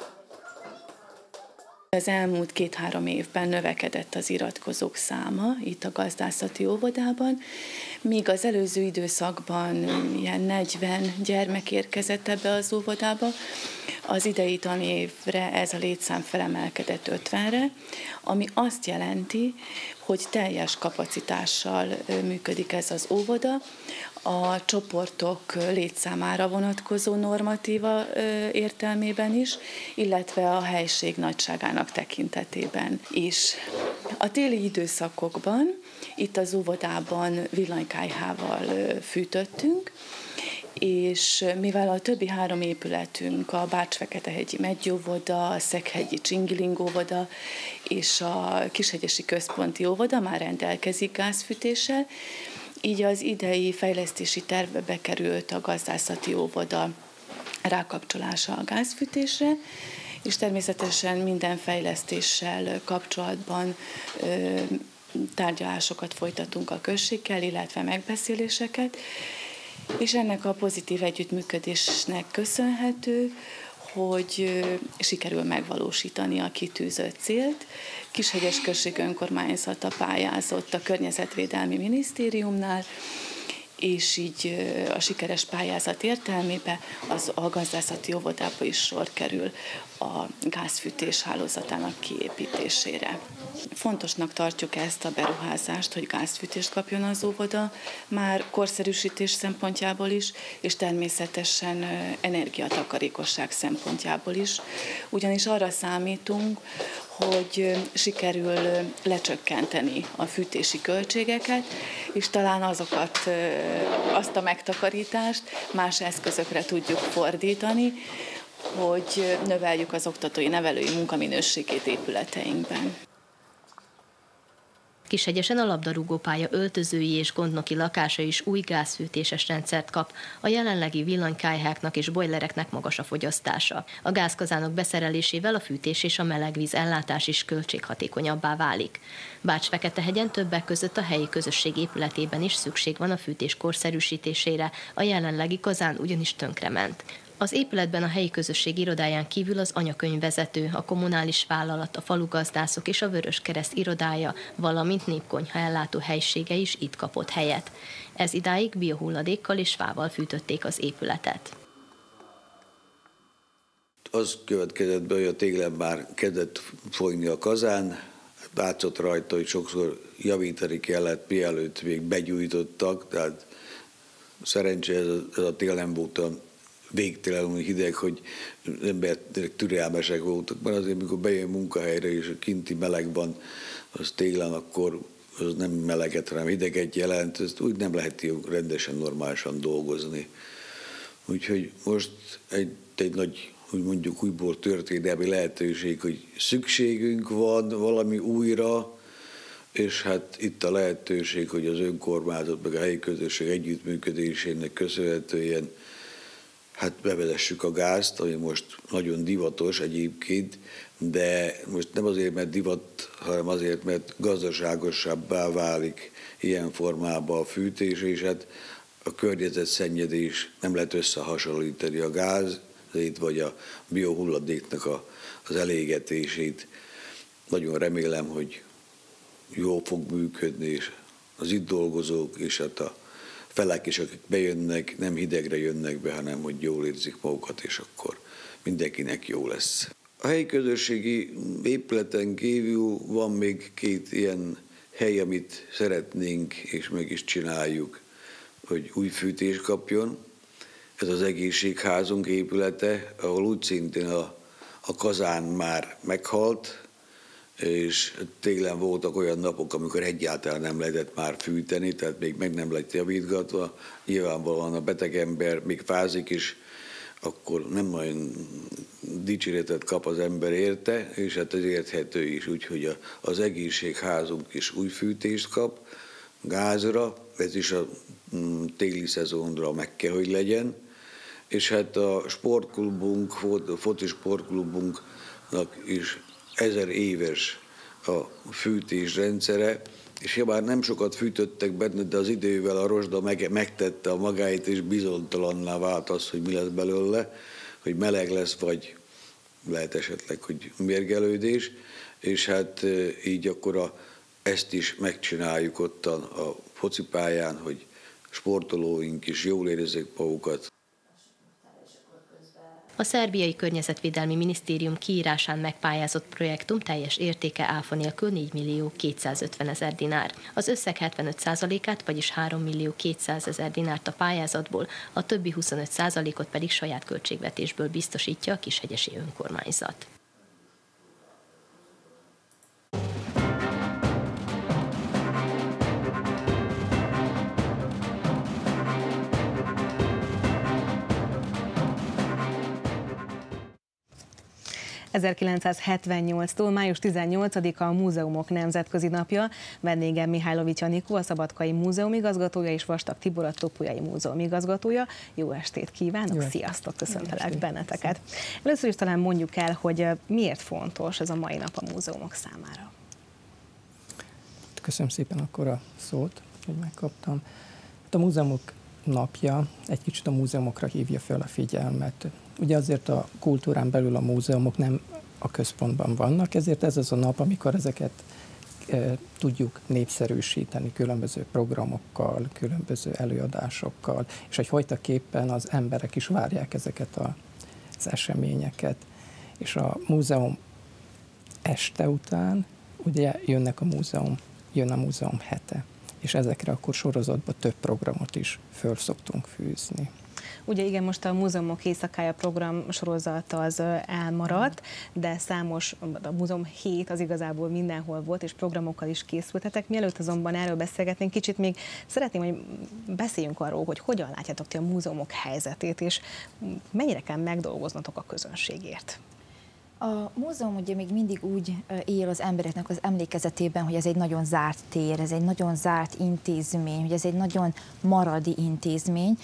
Az elmúlt 2-3 évben növekedett az iratkozók száma itt a gazdászati óvodában, míg az előző időszakban ilyen 40 gyermek érkezett ebbe az óvodába, az idei tanévre ez a létszám felemelkedett 50-re, ami azt jelenti, hogy teljes kapacitással működik ez az óvoda, a csoportok létszámára vonatkozó normatíva értelmében is, illetve a helység nagyságának tekintetében is. A téli időszakokban itt az óvodában villanykályhával fűtöttünk, és mivel a többi 3 épületünk, a Bács-Feketehegyi Meggyóvoda, a Szekhegyi Csingiling óvoda és a Kishegyesi Központi óvoda már rendelkezik gázfűtéssel, így az idei fejlesztési tervbe bekerült a gazdászati óvoda rákapcsolása a gázfűtésre, és természetesen minden fejlesztéssel kapcsolatban tárgyalásokat folytatunk a községgel, illetve megbeszéléseket, és ennek a pozitív együttműködésnek köszönhető, hogy sikerül megvalósítani a kitűzött célt. Kishegyes község önkormányzata pályázott a Környezetvédelmi Minisztériumnál, és így a sikeres pályázat értelmében a gazdászati óvodába is sor kerül a gázfűtés hálózatának kiépítésére. Fontosnak tartjuk ezt a beruházást, hogy gázfűtést kapjon az óvoda, már korszerűsítés szempontjából is, és természetesen energiatakarékosság szempontjából is, ugyanis arra számítunk, hogy sikerül lecsökkenteni a fűtési költségeket, és talán azt a megtakarítást más eszközökre tudjuk fordítani, hogy növeljük az oktatói nevelői munkaminőségét épületeinkben. Kishegyesen a labdarúgópálya öltözői és gondnoki lakása is új gázfűtéses rendszert kap, a jelenlegi villanykályháknak és bojlereknek magas a fogyasztása. A gázkazánok beszerelésével a fűtés és a melegvíz ellátás is költséghatékonyabbá válik. Bács-Feketehegyen többek között a helyi közösség épületében is szükség van a fűtés korszerűsítésére, a jelenlegi kazán ugyanis tönkrement. Az épületben a helyi közösség irodáján kívül az anyakönyvvezető, a kommunális vállalat, a falugazdászok és a Vöröskereszt irodája, valamint népkonyha ellátó helysége is itt kapott helyet. Ez idáig biohulladékkal és fával fűtötték az épületet. Az következett be, hogy a télen már kezdett folyni a kazán, látszott rajta, hogy sokszor javítani kellett, mielőtt még begyújtottak, tehát szerencsére ez a tél nem volt olyan végtelenül hideg, hogy az emberek türelmesek voltak, mert azért, amikor bejön munkahelyre és a kinti meleg van, az télen, akkor az nem meleget, hanem hideget jelent, ezt úgy nem lehet rendesen, normálisan dolgozni. Úgyhogy most egy nagy, úgy mondjuk újból történelmi lehetőség, hogy szükségünk van valami újra, és hát itt a lehetőség, hogy az önkormányzat meg a helyi közösség együttműködésének köszönhetően hát bevezessük a gázt, ami most nagyon divatos egyébként, de most nem azért, mert divat, hanem azért, mert gazdaságosabbá válik ilyen formában a fűtés, és hát a környezetszennyezés nem lehet összehasonlítani a gázét, vagy a biohulladéknak az elégetését. Nagyon remélem, hogy jól fog működni, és az itt dolgozók, és hát a felek is, akik bejönnek, nem hidegre jönnek be, hanem hogy jól érzik magukat, és akkor mindenkinek jó lesz. A helyi közösségi épületen kívül van még 2 ilyen hely, amit szeretnénk, és meg is csináljuk, hogy új fűtés kapjon. Ez az egészségházunk épülete, ahol úgy szintén a kazán már meghalt, és télen voltak olyan napok, amikor egyáltalán nem lehetett már fűteni, tehát még meg nem lett javítgatva. Nyilvánvalóan a beteg ember még fázik is, akkor nem nagyon dicséretet kap az ember érte, és hát ez érthető is, úgyhogy az egészségházunk is új fűtést kap gázra, ez is a téli szezonra meg kell, hogy legyen, és hát a sportklubunk, a foci sportklubunknak is 1000 éves a fűtés rendszere, és bár nem sokat fűtöttek benne, de az idővel a rozsda megtette a magáit, és bizonytalanná vált az, hogy mi lesz belőle, hogy meleg lesz, vagy lehet esetleg, hogy mérgelődés, és hát így akkor ezt is megcsináljuk ott a focipályán, hogy sportolóink is jól érezzék magukat. A szerbiai környezetvédelmi minisztérium kiírásán megpályázott projektum teljes értéke áfa nélkül 4 millió 250 000 dinár. Az összeg 75%-át, vagyis 3 millió 200 000 dinárt a pályázatból, a többi 25%-ot pedig saját költségvetésből biztosítja a kishegyesi önkormányzat. ...1978-tól május 18-a a Múzeumok Nemzetközi Napja. Vendégem Mihálylovics Anikó, a Szabadkai Múzeum igazgatója, és Vastag Tibor, a Topolyai Múzeum igazgatója. Jó estét kívánok, sziasztok, köszöntelek benneteket. Először is talán mondjuk el, hogy miért fontos ez a mai nap a múzeumok számára. Köszönöm szépen akkor a szót, hogy megkaptam. A Múzeumok Napja egy kicsit a múzeumokra hívja fel a figyelmet. Ugye azért a kultúrán belül a múzeumok nem a központban vannak, ezért ez az a nap, amikor ezeket tudjuk népszerűsíteni különböző programokkal, különböző előadásokkal, és egyfajtaképpen az emberek is várják ezeket az eseményeket. És a múzeum este után ugye jön a múzeum hete, és ezekre akkor sorozatban több programot is föl szoktunk fűzni. Ugye igen, most a Múzeumok éjszakája program sorozata az elmaradt, de számos, a Múzeum hét az igazából mindenhol volt, és programokkal is készültetek. Mielőtt azonban erről beszélgetnénk, kicsit még szeretném, hogy beszéljünk arról, hogy hogyan látjátok ti a múzeumok helyzetét, és mennyire kell megdolgoznatok a közönségért. A múzeum ugye még mindig úgy él az embereknek az emlékezetében, hogy ez egy nagyon zárt tér, ez egy nagyon zárt intézmény, hogy ez egy nagyon maradi intézmény,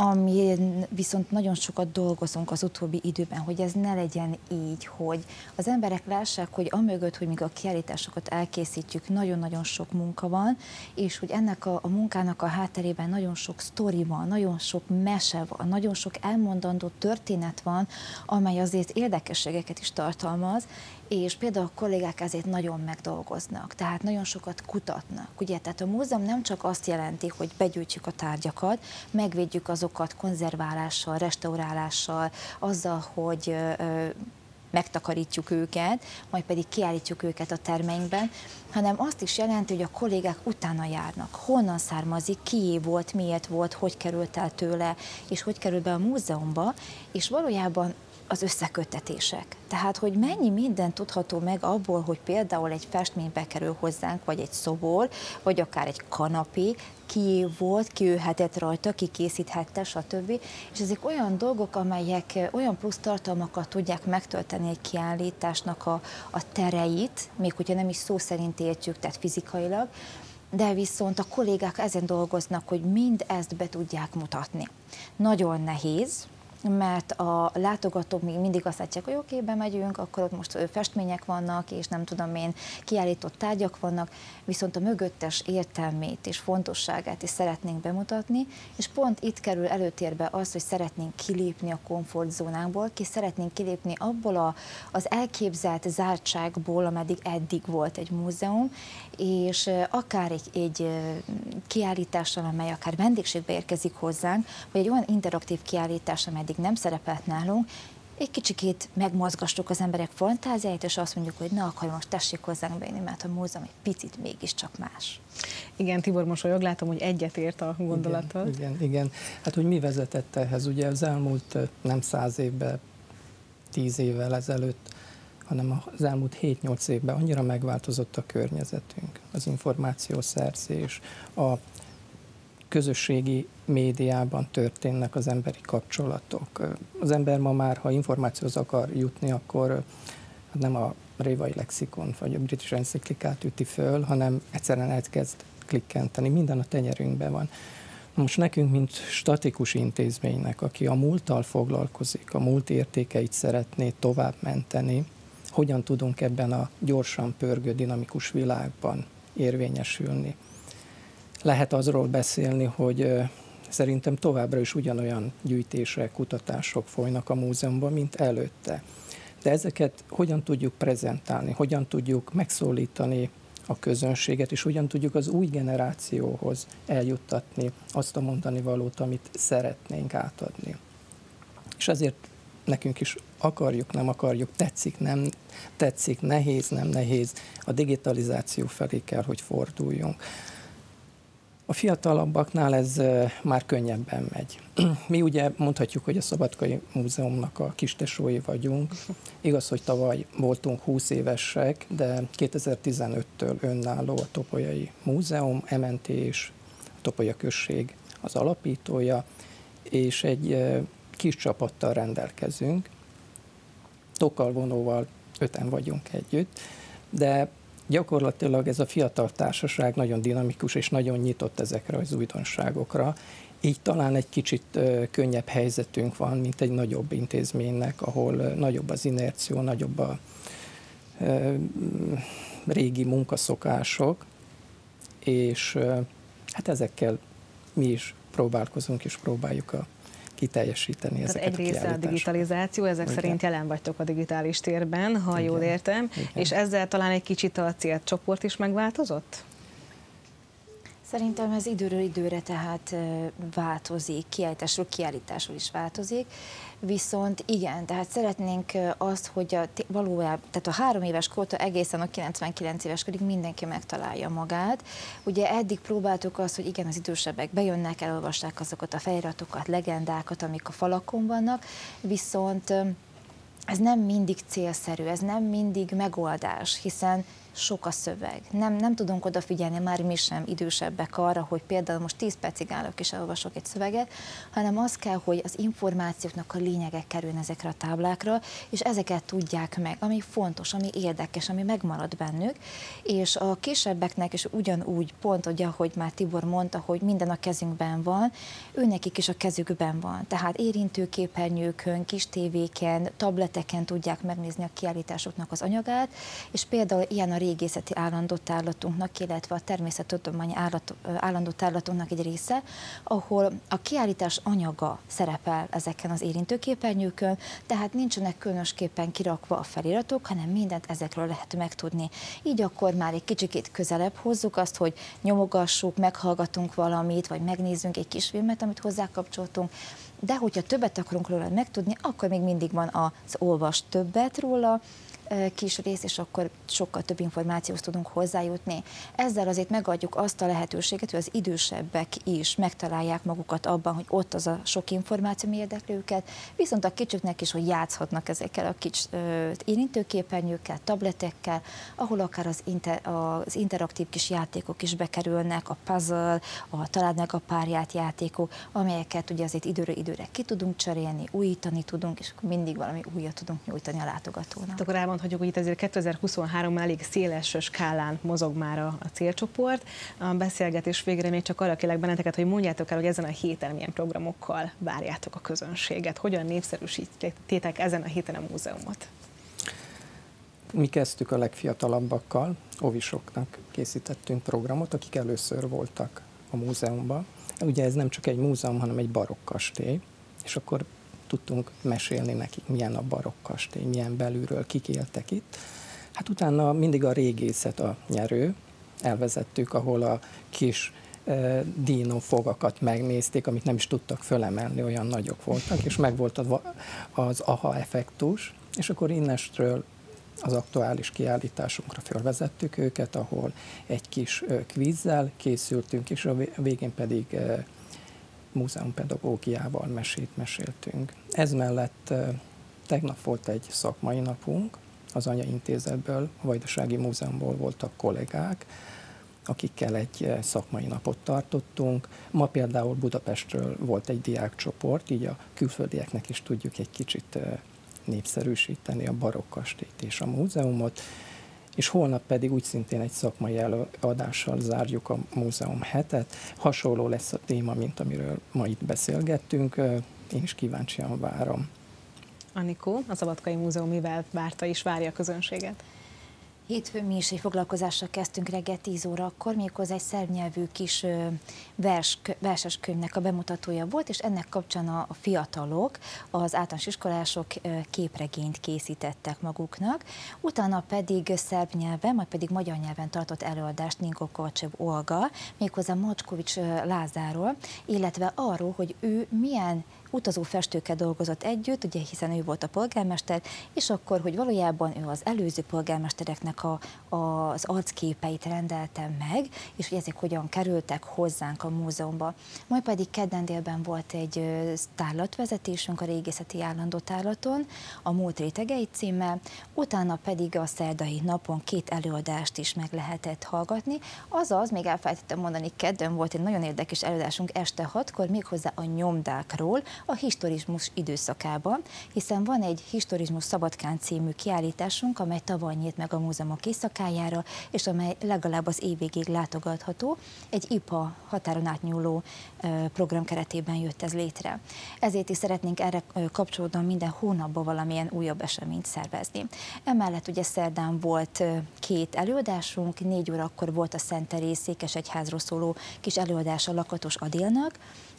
amin viszont nagyon sokat dolgozunk az utóbbi időben, hogy ez ne legyen így, hogy az emberek lássák, hogy amögött, hogy míg a kiállításokat elkészítjük, nagyon-nagyon sok munka van, és hogy ennek a munkának a hátterében nagyon sok sztori van, nagyon sok mese van, nagyon sok elmondandó történet van, amely azért érdekességeket is tartalmaz, és például a kollégák ezért nagyon megdolgoznak, tehát nagyon sokat kutatnak. Ugye, tehát a múzeum nem csak azt jelenti, hogy begyűjtjük a tárgyakat, megvédjük azokat konzerválással, restaurálással, azzal, hogy megtakarítjuk őket, majd pedig kiállítjuk őket a termeinkben, hanem azt is jelenti, hogy a kollégák utána járnak. Honnan származik, kié volt, miért volt, hogy került el tőle, és hogy került be a múzeumba, és valójában az összeköttetések. Tehát, hogy mennyi minden tudható meg abból, hogy például egy festmény bekerül hozzánk, vagy egy szobor, vagy akár egy kanapé, ki volt, ki ülhetett rajta, ki készíthette, stb. És ezek olyan dolgok, amelyek olyan plusz tartalmakat tudják megtölteni egy kiállításnak a tereit, még hogyha nem is szó szerint értjük, tehát fizikailag, de viszont a kollégák ezen dolgoznak, hogy mind ezt be tudják mutatni. Nagyon nehéz, mert a látogatók még mindig azt látják, hogy oké, bemegyünk, akkor ott most festmények vannak, és nem tudom én, kiállított tárgyak vannak, viszont a mögöttes értelmét és fontosságát is szeretnénk bemutatni, és pont itt kerül előtérbe az, hogy szeretnénk kilépni a komfortzónánkból, szeretnénk kilépni abból az elképzelt zártságból, ameddig eddig volt egy múzeum, és akár egy kiállítással, amely akár vendégségbe érkezik hozzánk, vagy egy olyan interaktív kiállítás, amely eddig nem szerepelt nálunk, egy kicsikét megmozgassuk az emberek fantáziáit, és azt mondjuk, hogy na, akkor most tessék hozzánk bejönni, mert a múzeum egy picit mégiscsak más. Igen, Tibor mosolyog, látom, hogy egyetért a gondolattal. Igen. Hát, hogy mi vezetett ehhez? Ugye az elmúlt nem 100 évben, 10 évvel ezelőtt, hanem az elmúlt 7-8 évben annyira megváltozott a környezetünk, az információszerzés, a közösségi médiában történnek az emberi kapcsolatok. Az ember ma már, ha információhoz akar jutni, akkor nem a révai lexikon vagy a British Encyclicát üti föl, hanem egyszerűen elkezd klikkenteni. Minden a tenyerünkben van. Most nekünk, mint statikus intézménynek, aki a múlttal foglalkozik, a múlt értékeit szeretné tovább menteni, hogyan tudunk ebben a gyorsan pörgő, dinamikus világban érvényesülni. Lehet azról beszélni, hogy szerintem továbbra is ugyanolyan gyűjtések, kutatások folynak a múzeumban, mint előtte. De ezeket hogyan tudjuk prezentálni, hogyan tudjuk megszólítani a közönséget, és hogyan tudjuk az új generációhoz eljuttatni azt a mondani valót, amit szeretnénk átadni. És ezért nekünk is akarjuk, nem akarjuk, tetszik, nem tetszik, nehéz, nem nehéz, a digitalizáció felé kell, hogy forduljunk. A fiatalabbaknál ez már könnyebben megy. Mi ugye mondhatjuk, hogy a Szabadkai Múzeumnak a kistesói vagyunk. Igaz, hogy tavaly voltunk 20 évesek, de 2015-től önálló a Topolyai Múzeum, MNT és a Topolya község az alapítója, és egy kis csapattal rendelkezünk. Tokkal vonóval 5-en vagyunk együtt, de gyakorlatilag ez a fiatal társaság nagyon dinamikus és nagyon nyitott ezekre az újdonságokra. Így talán egy kicsit könnyebb helyzetünk van, mint egy nagyobb intézménynek, ahol nagyobb az inerció, nagyobb a régi munkaszokások, és hát ezekkel mi is próbálkozunk és próbáljuk a kiteljesíteni tehát ezeket egy része a digitalizáció, ezek igen. szerint jelen vagytok a digitális térben, ha jól értem, és ezzel talán egy kicsit a célcsoport is megváltozott? Szerintem ez időről időre tehát változik, kiállításról kiállításról is változik, viszont igen, tehát szeretnénk azt, hogy valójában, tehát a 3 éves kortól egészen a 99 éves korig mindenki megtalálja magát. Ugye eddig próbáltuk azt, hogy igen, az idősebbek bejönnek, elolvassák azokat a feliratokat, legendákat, amik a falakon vannak, viszont ez nem mindig célszerű, ez nem mindig megoldás, hiszen sok a szöveg. Nem tudunk odafigyelni már mi sem idősebbek arra, hogy például most 10 percig állok és elolvasok egy szöveget, hanem az kell, hogy az információknak a lényege kerüljön ezekre a táblákra, és ezeket tudják meg, ami fontos, ami érdekes, ami megmarad bennük, és a kisebbeknek is ugyanúgy, pont ugye, ahogy már Tibor mondta, hogy minden a kezünkben van, őnekik is a kezükben van. Tehát érintőképernyőkön, kis tévéken, tableteken tudják megnézni a kiállításoknak az anyagát, és például ilyen a régészeti állandó tárlatunknak, illetve a természettudományi állandó tárlatunknak egy része, ahol a kiállítás anyaga szerepel ezeken az érintőképernyőkön, tehát nincsenek különösképpen kirakva a feliratok, hanem mindent ezekről lehet megtudni. Így akkor már egy kicsikét közelebb hozzuk azt, hogy nyomogassuk, meghallgatunk valamit, vagy megnézzünk egy kis filmet, amit hozzákapcsoltunk, de hogyha többet akarunk róla megtudni, akkor még mindig van az olvas többet róla, kis rész, és akkor sokkal több információhoz tudunk hozzájutni. Ezzel azért megadjuk azt a lehetőséget, hogy az idősebbek is megtalálják magukat abban, hogy ott az a sok információ, ami érdekli őket, viszont a kicsiknek is, hogy játszhatnak ezekkel a kis érintőképernyőkkel, tabletekkel, ahol akár az interaktív kis játékok is bekerülnek, a puzzle, a találd meg a párját játékok, amelyeket ugye azért időről időre ki tudunk cserélni, újítani tudunk, és mindig valami újat tudunk nyújtani a látogatónak. Akkor elmondhatjuk, hogy itt azért 2023 elég széles skálán mozog már a célcsoport. A beszélgetés végre még csak arra kérlek benneteket, hogy mondjátok el, hogy ezen a héten milyen programokkal várjátok a közönséget. Hogyan népszerűsítitek ezen a héten a múzeumot? Mi kezdtük a legfiatalabbakkal, ovisoknak készítettünk programot, akik először voltak a múzeumban. Ugye ez nem csak egy múzeum, hanem egy barokk kastély, és akkor tudtunk mesélni nekik, milyen a barokk kastély, milyen belülről, kik éltek itt. Hát utána mindig a régészet a nyerő, elvezettük, ahol a kis dínófogakat megnézték, amit nem is tudtak fölemelni, olyan nagyok voltak, és megvolt az aha effektus, és akkor innestről az aktuális kiállításunkra fölvezettük őket, ahol egy kis kvízzel készültünk, és a végén pedig múzeumpedagógiával mesét meséltünk. Ez mellett tegnap volt egy szakmai napunk, az Anyaintézetből, a Vajdasági Múzeumból voltak kollégák, akikkel egy szakmai napot tartottunk. Ma például Budapestről volt egy diákcsoport, így a külföldieknek is tudjuk egy kicsit népszerűsíteni a barokk kastélyt és a múzeumot, és holnap pedig úgy szintén egy szakmai előadással zárjuk a múzeum hetet. Hasonló lesz a téma, mint amiről ma itt beszélgettünk. Én is kíváncsian várom. Anikó, a Szabadkai Múzeum mivel várta és várja a közönséget? Hétfőn mi is egy foglalkozással kezdtünk reggel 10 órakor, méghozzá egy szerb nyelvű kis verses könyvnek a bemutatója volt, és ennek kapcsán a fiatalok, az általános iskolások képregényt készítettek maguknak. Utána pedig szerb nyelven, majd pedig magyar nyelven tartott előadást Ninko Kovácsev Olga, méghozzá Macskovics Lázáról, illetve arról, hogy ő milyen utazó festőkkel dolgozott együtt, ugye hiszen ő volt a polgármester, és akkor, hogy valójában ő az előző polgármestereknek az arcképeit rendelte meg, és hogy ezek hogyan kerültek hozzánk a múzeumba. Majd pedig kedden délben volt egy tárlatvezetésünk a régészeti állandó tárlaton, a Múlt rétegei címmel, utána pedig a szerdai napon 2 előadást is meg lehetett hallgatni. Azaz, még elfelejtettem mondani, kedden volt egy nagyon érdekes előadásunk este 6-kor, méghozzá a nyomdákról, a historizmus időszakában, hiszen van egy Historizmus Szabadkán című kiállításunk, amely tavaly nyílt meg a múzeumok éjszakájára, és amely legalább az év végéig látogatható. Egy IPA határon átnyúló program keretében jött ez létre. Ezért is szeretnénk erre kapcsolódóan minden hónapban valamilyen újabb eseményt szervezni. Emellett ugye szerdán volt 2 előadásunk, 4 órakor volt a Szent Teréz Székesegyházról szóló kis előadás a Lakatos Adélnak,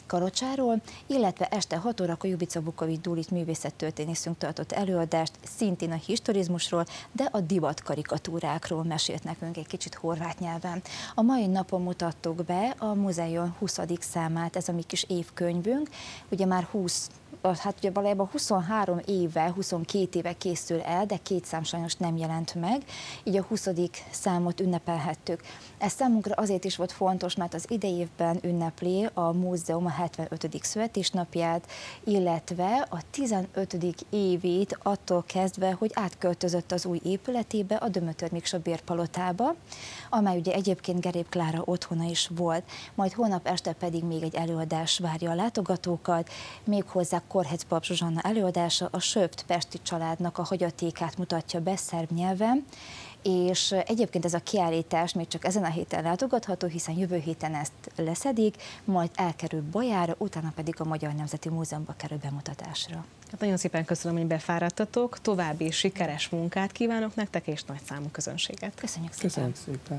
Karocsáról, illetve este 6 órakor Jubica Vukovics Dúlit művészettörténészünk tartott előadást, szintén a historizmusról, de a divatkarikatúrákról mesélt nekünk egy kicsit horvát nyelven. A mai napon mutattuk be a múzeum 20. számát, ez a mi kis évkönyvünk, ugye már ugye valójában 23 éve, 22 éve készül el, de 2 szám sajnos nem jelent meg, így a 20. számot ünnepelhettük. Ez számunkra azért is volt fontos, mert az idei évben ünnepli a múzeum a 75. születésnapját, illetve a 15. évét attól kezdve, hogy átköltözött az új épületébe, a Dömötör Miksa bérpalotába, amely ugye egyébként Gerép Klára otthona is volt. Majd holnap este pedig még egy előadás várja a látogatókat, méghozzá Korhec Pap Zsuzsanna előadása a Söpt pesti családnak a hagyatékát mutatja be szerb nyelven, és egyébként ez a kiállítás még csak ezen a héten látogatható, hiszen jövő héten ezt leszedik, majd elkerül Bajára, utána pedig a Magyar Nemzeti Múzeumba kerül bemutatásra. Hát nagyon szépen köszönöm, hogy befáradtatok, további sikeres munkát kívánok nektek, és nagy számú közönséget. Köszönjük szépen! Köszönjük szépen!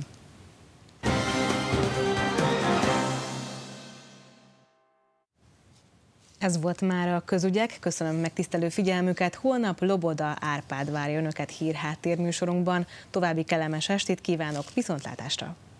Ez volt már a közügyek, köszönöm megtisztelő figyelmüket. Holnap Loboda Árpád várja önöket hírháttérműsorunkban. További kellemes estét kívánok, viszontlátásra!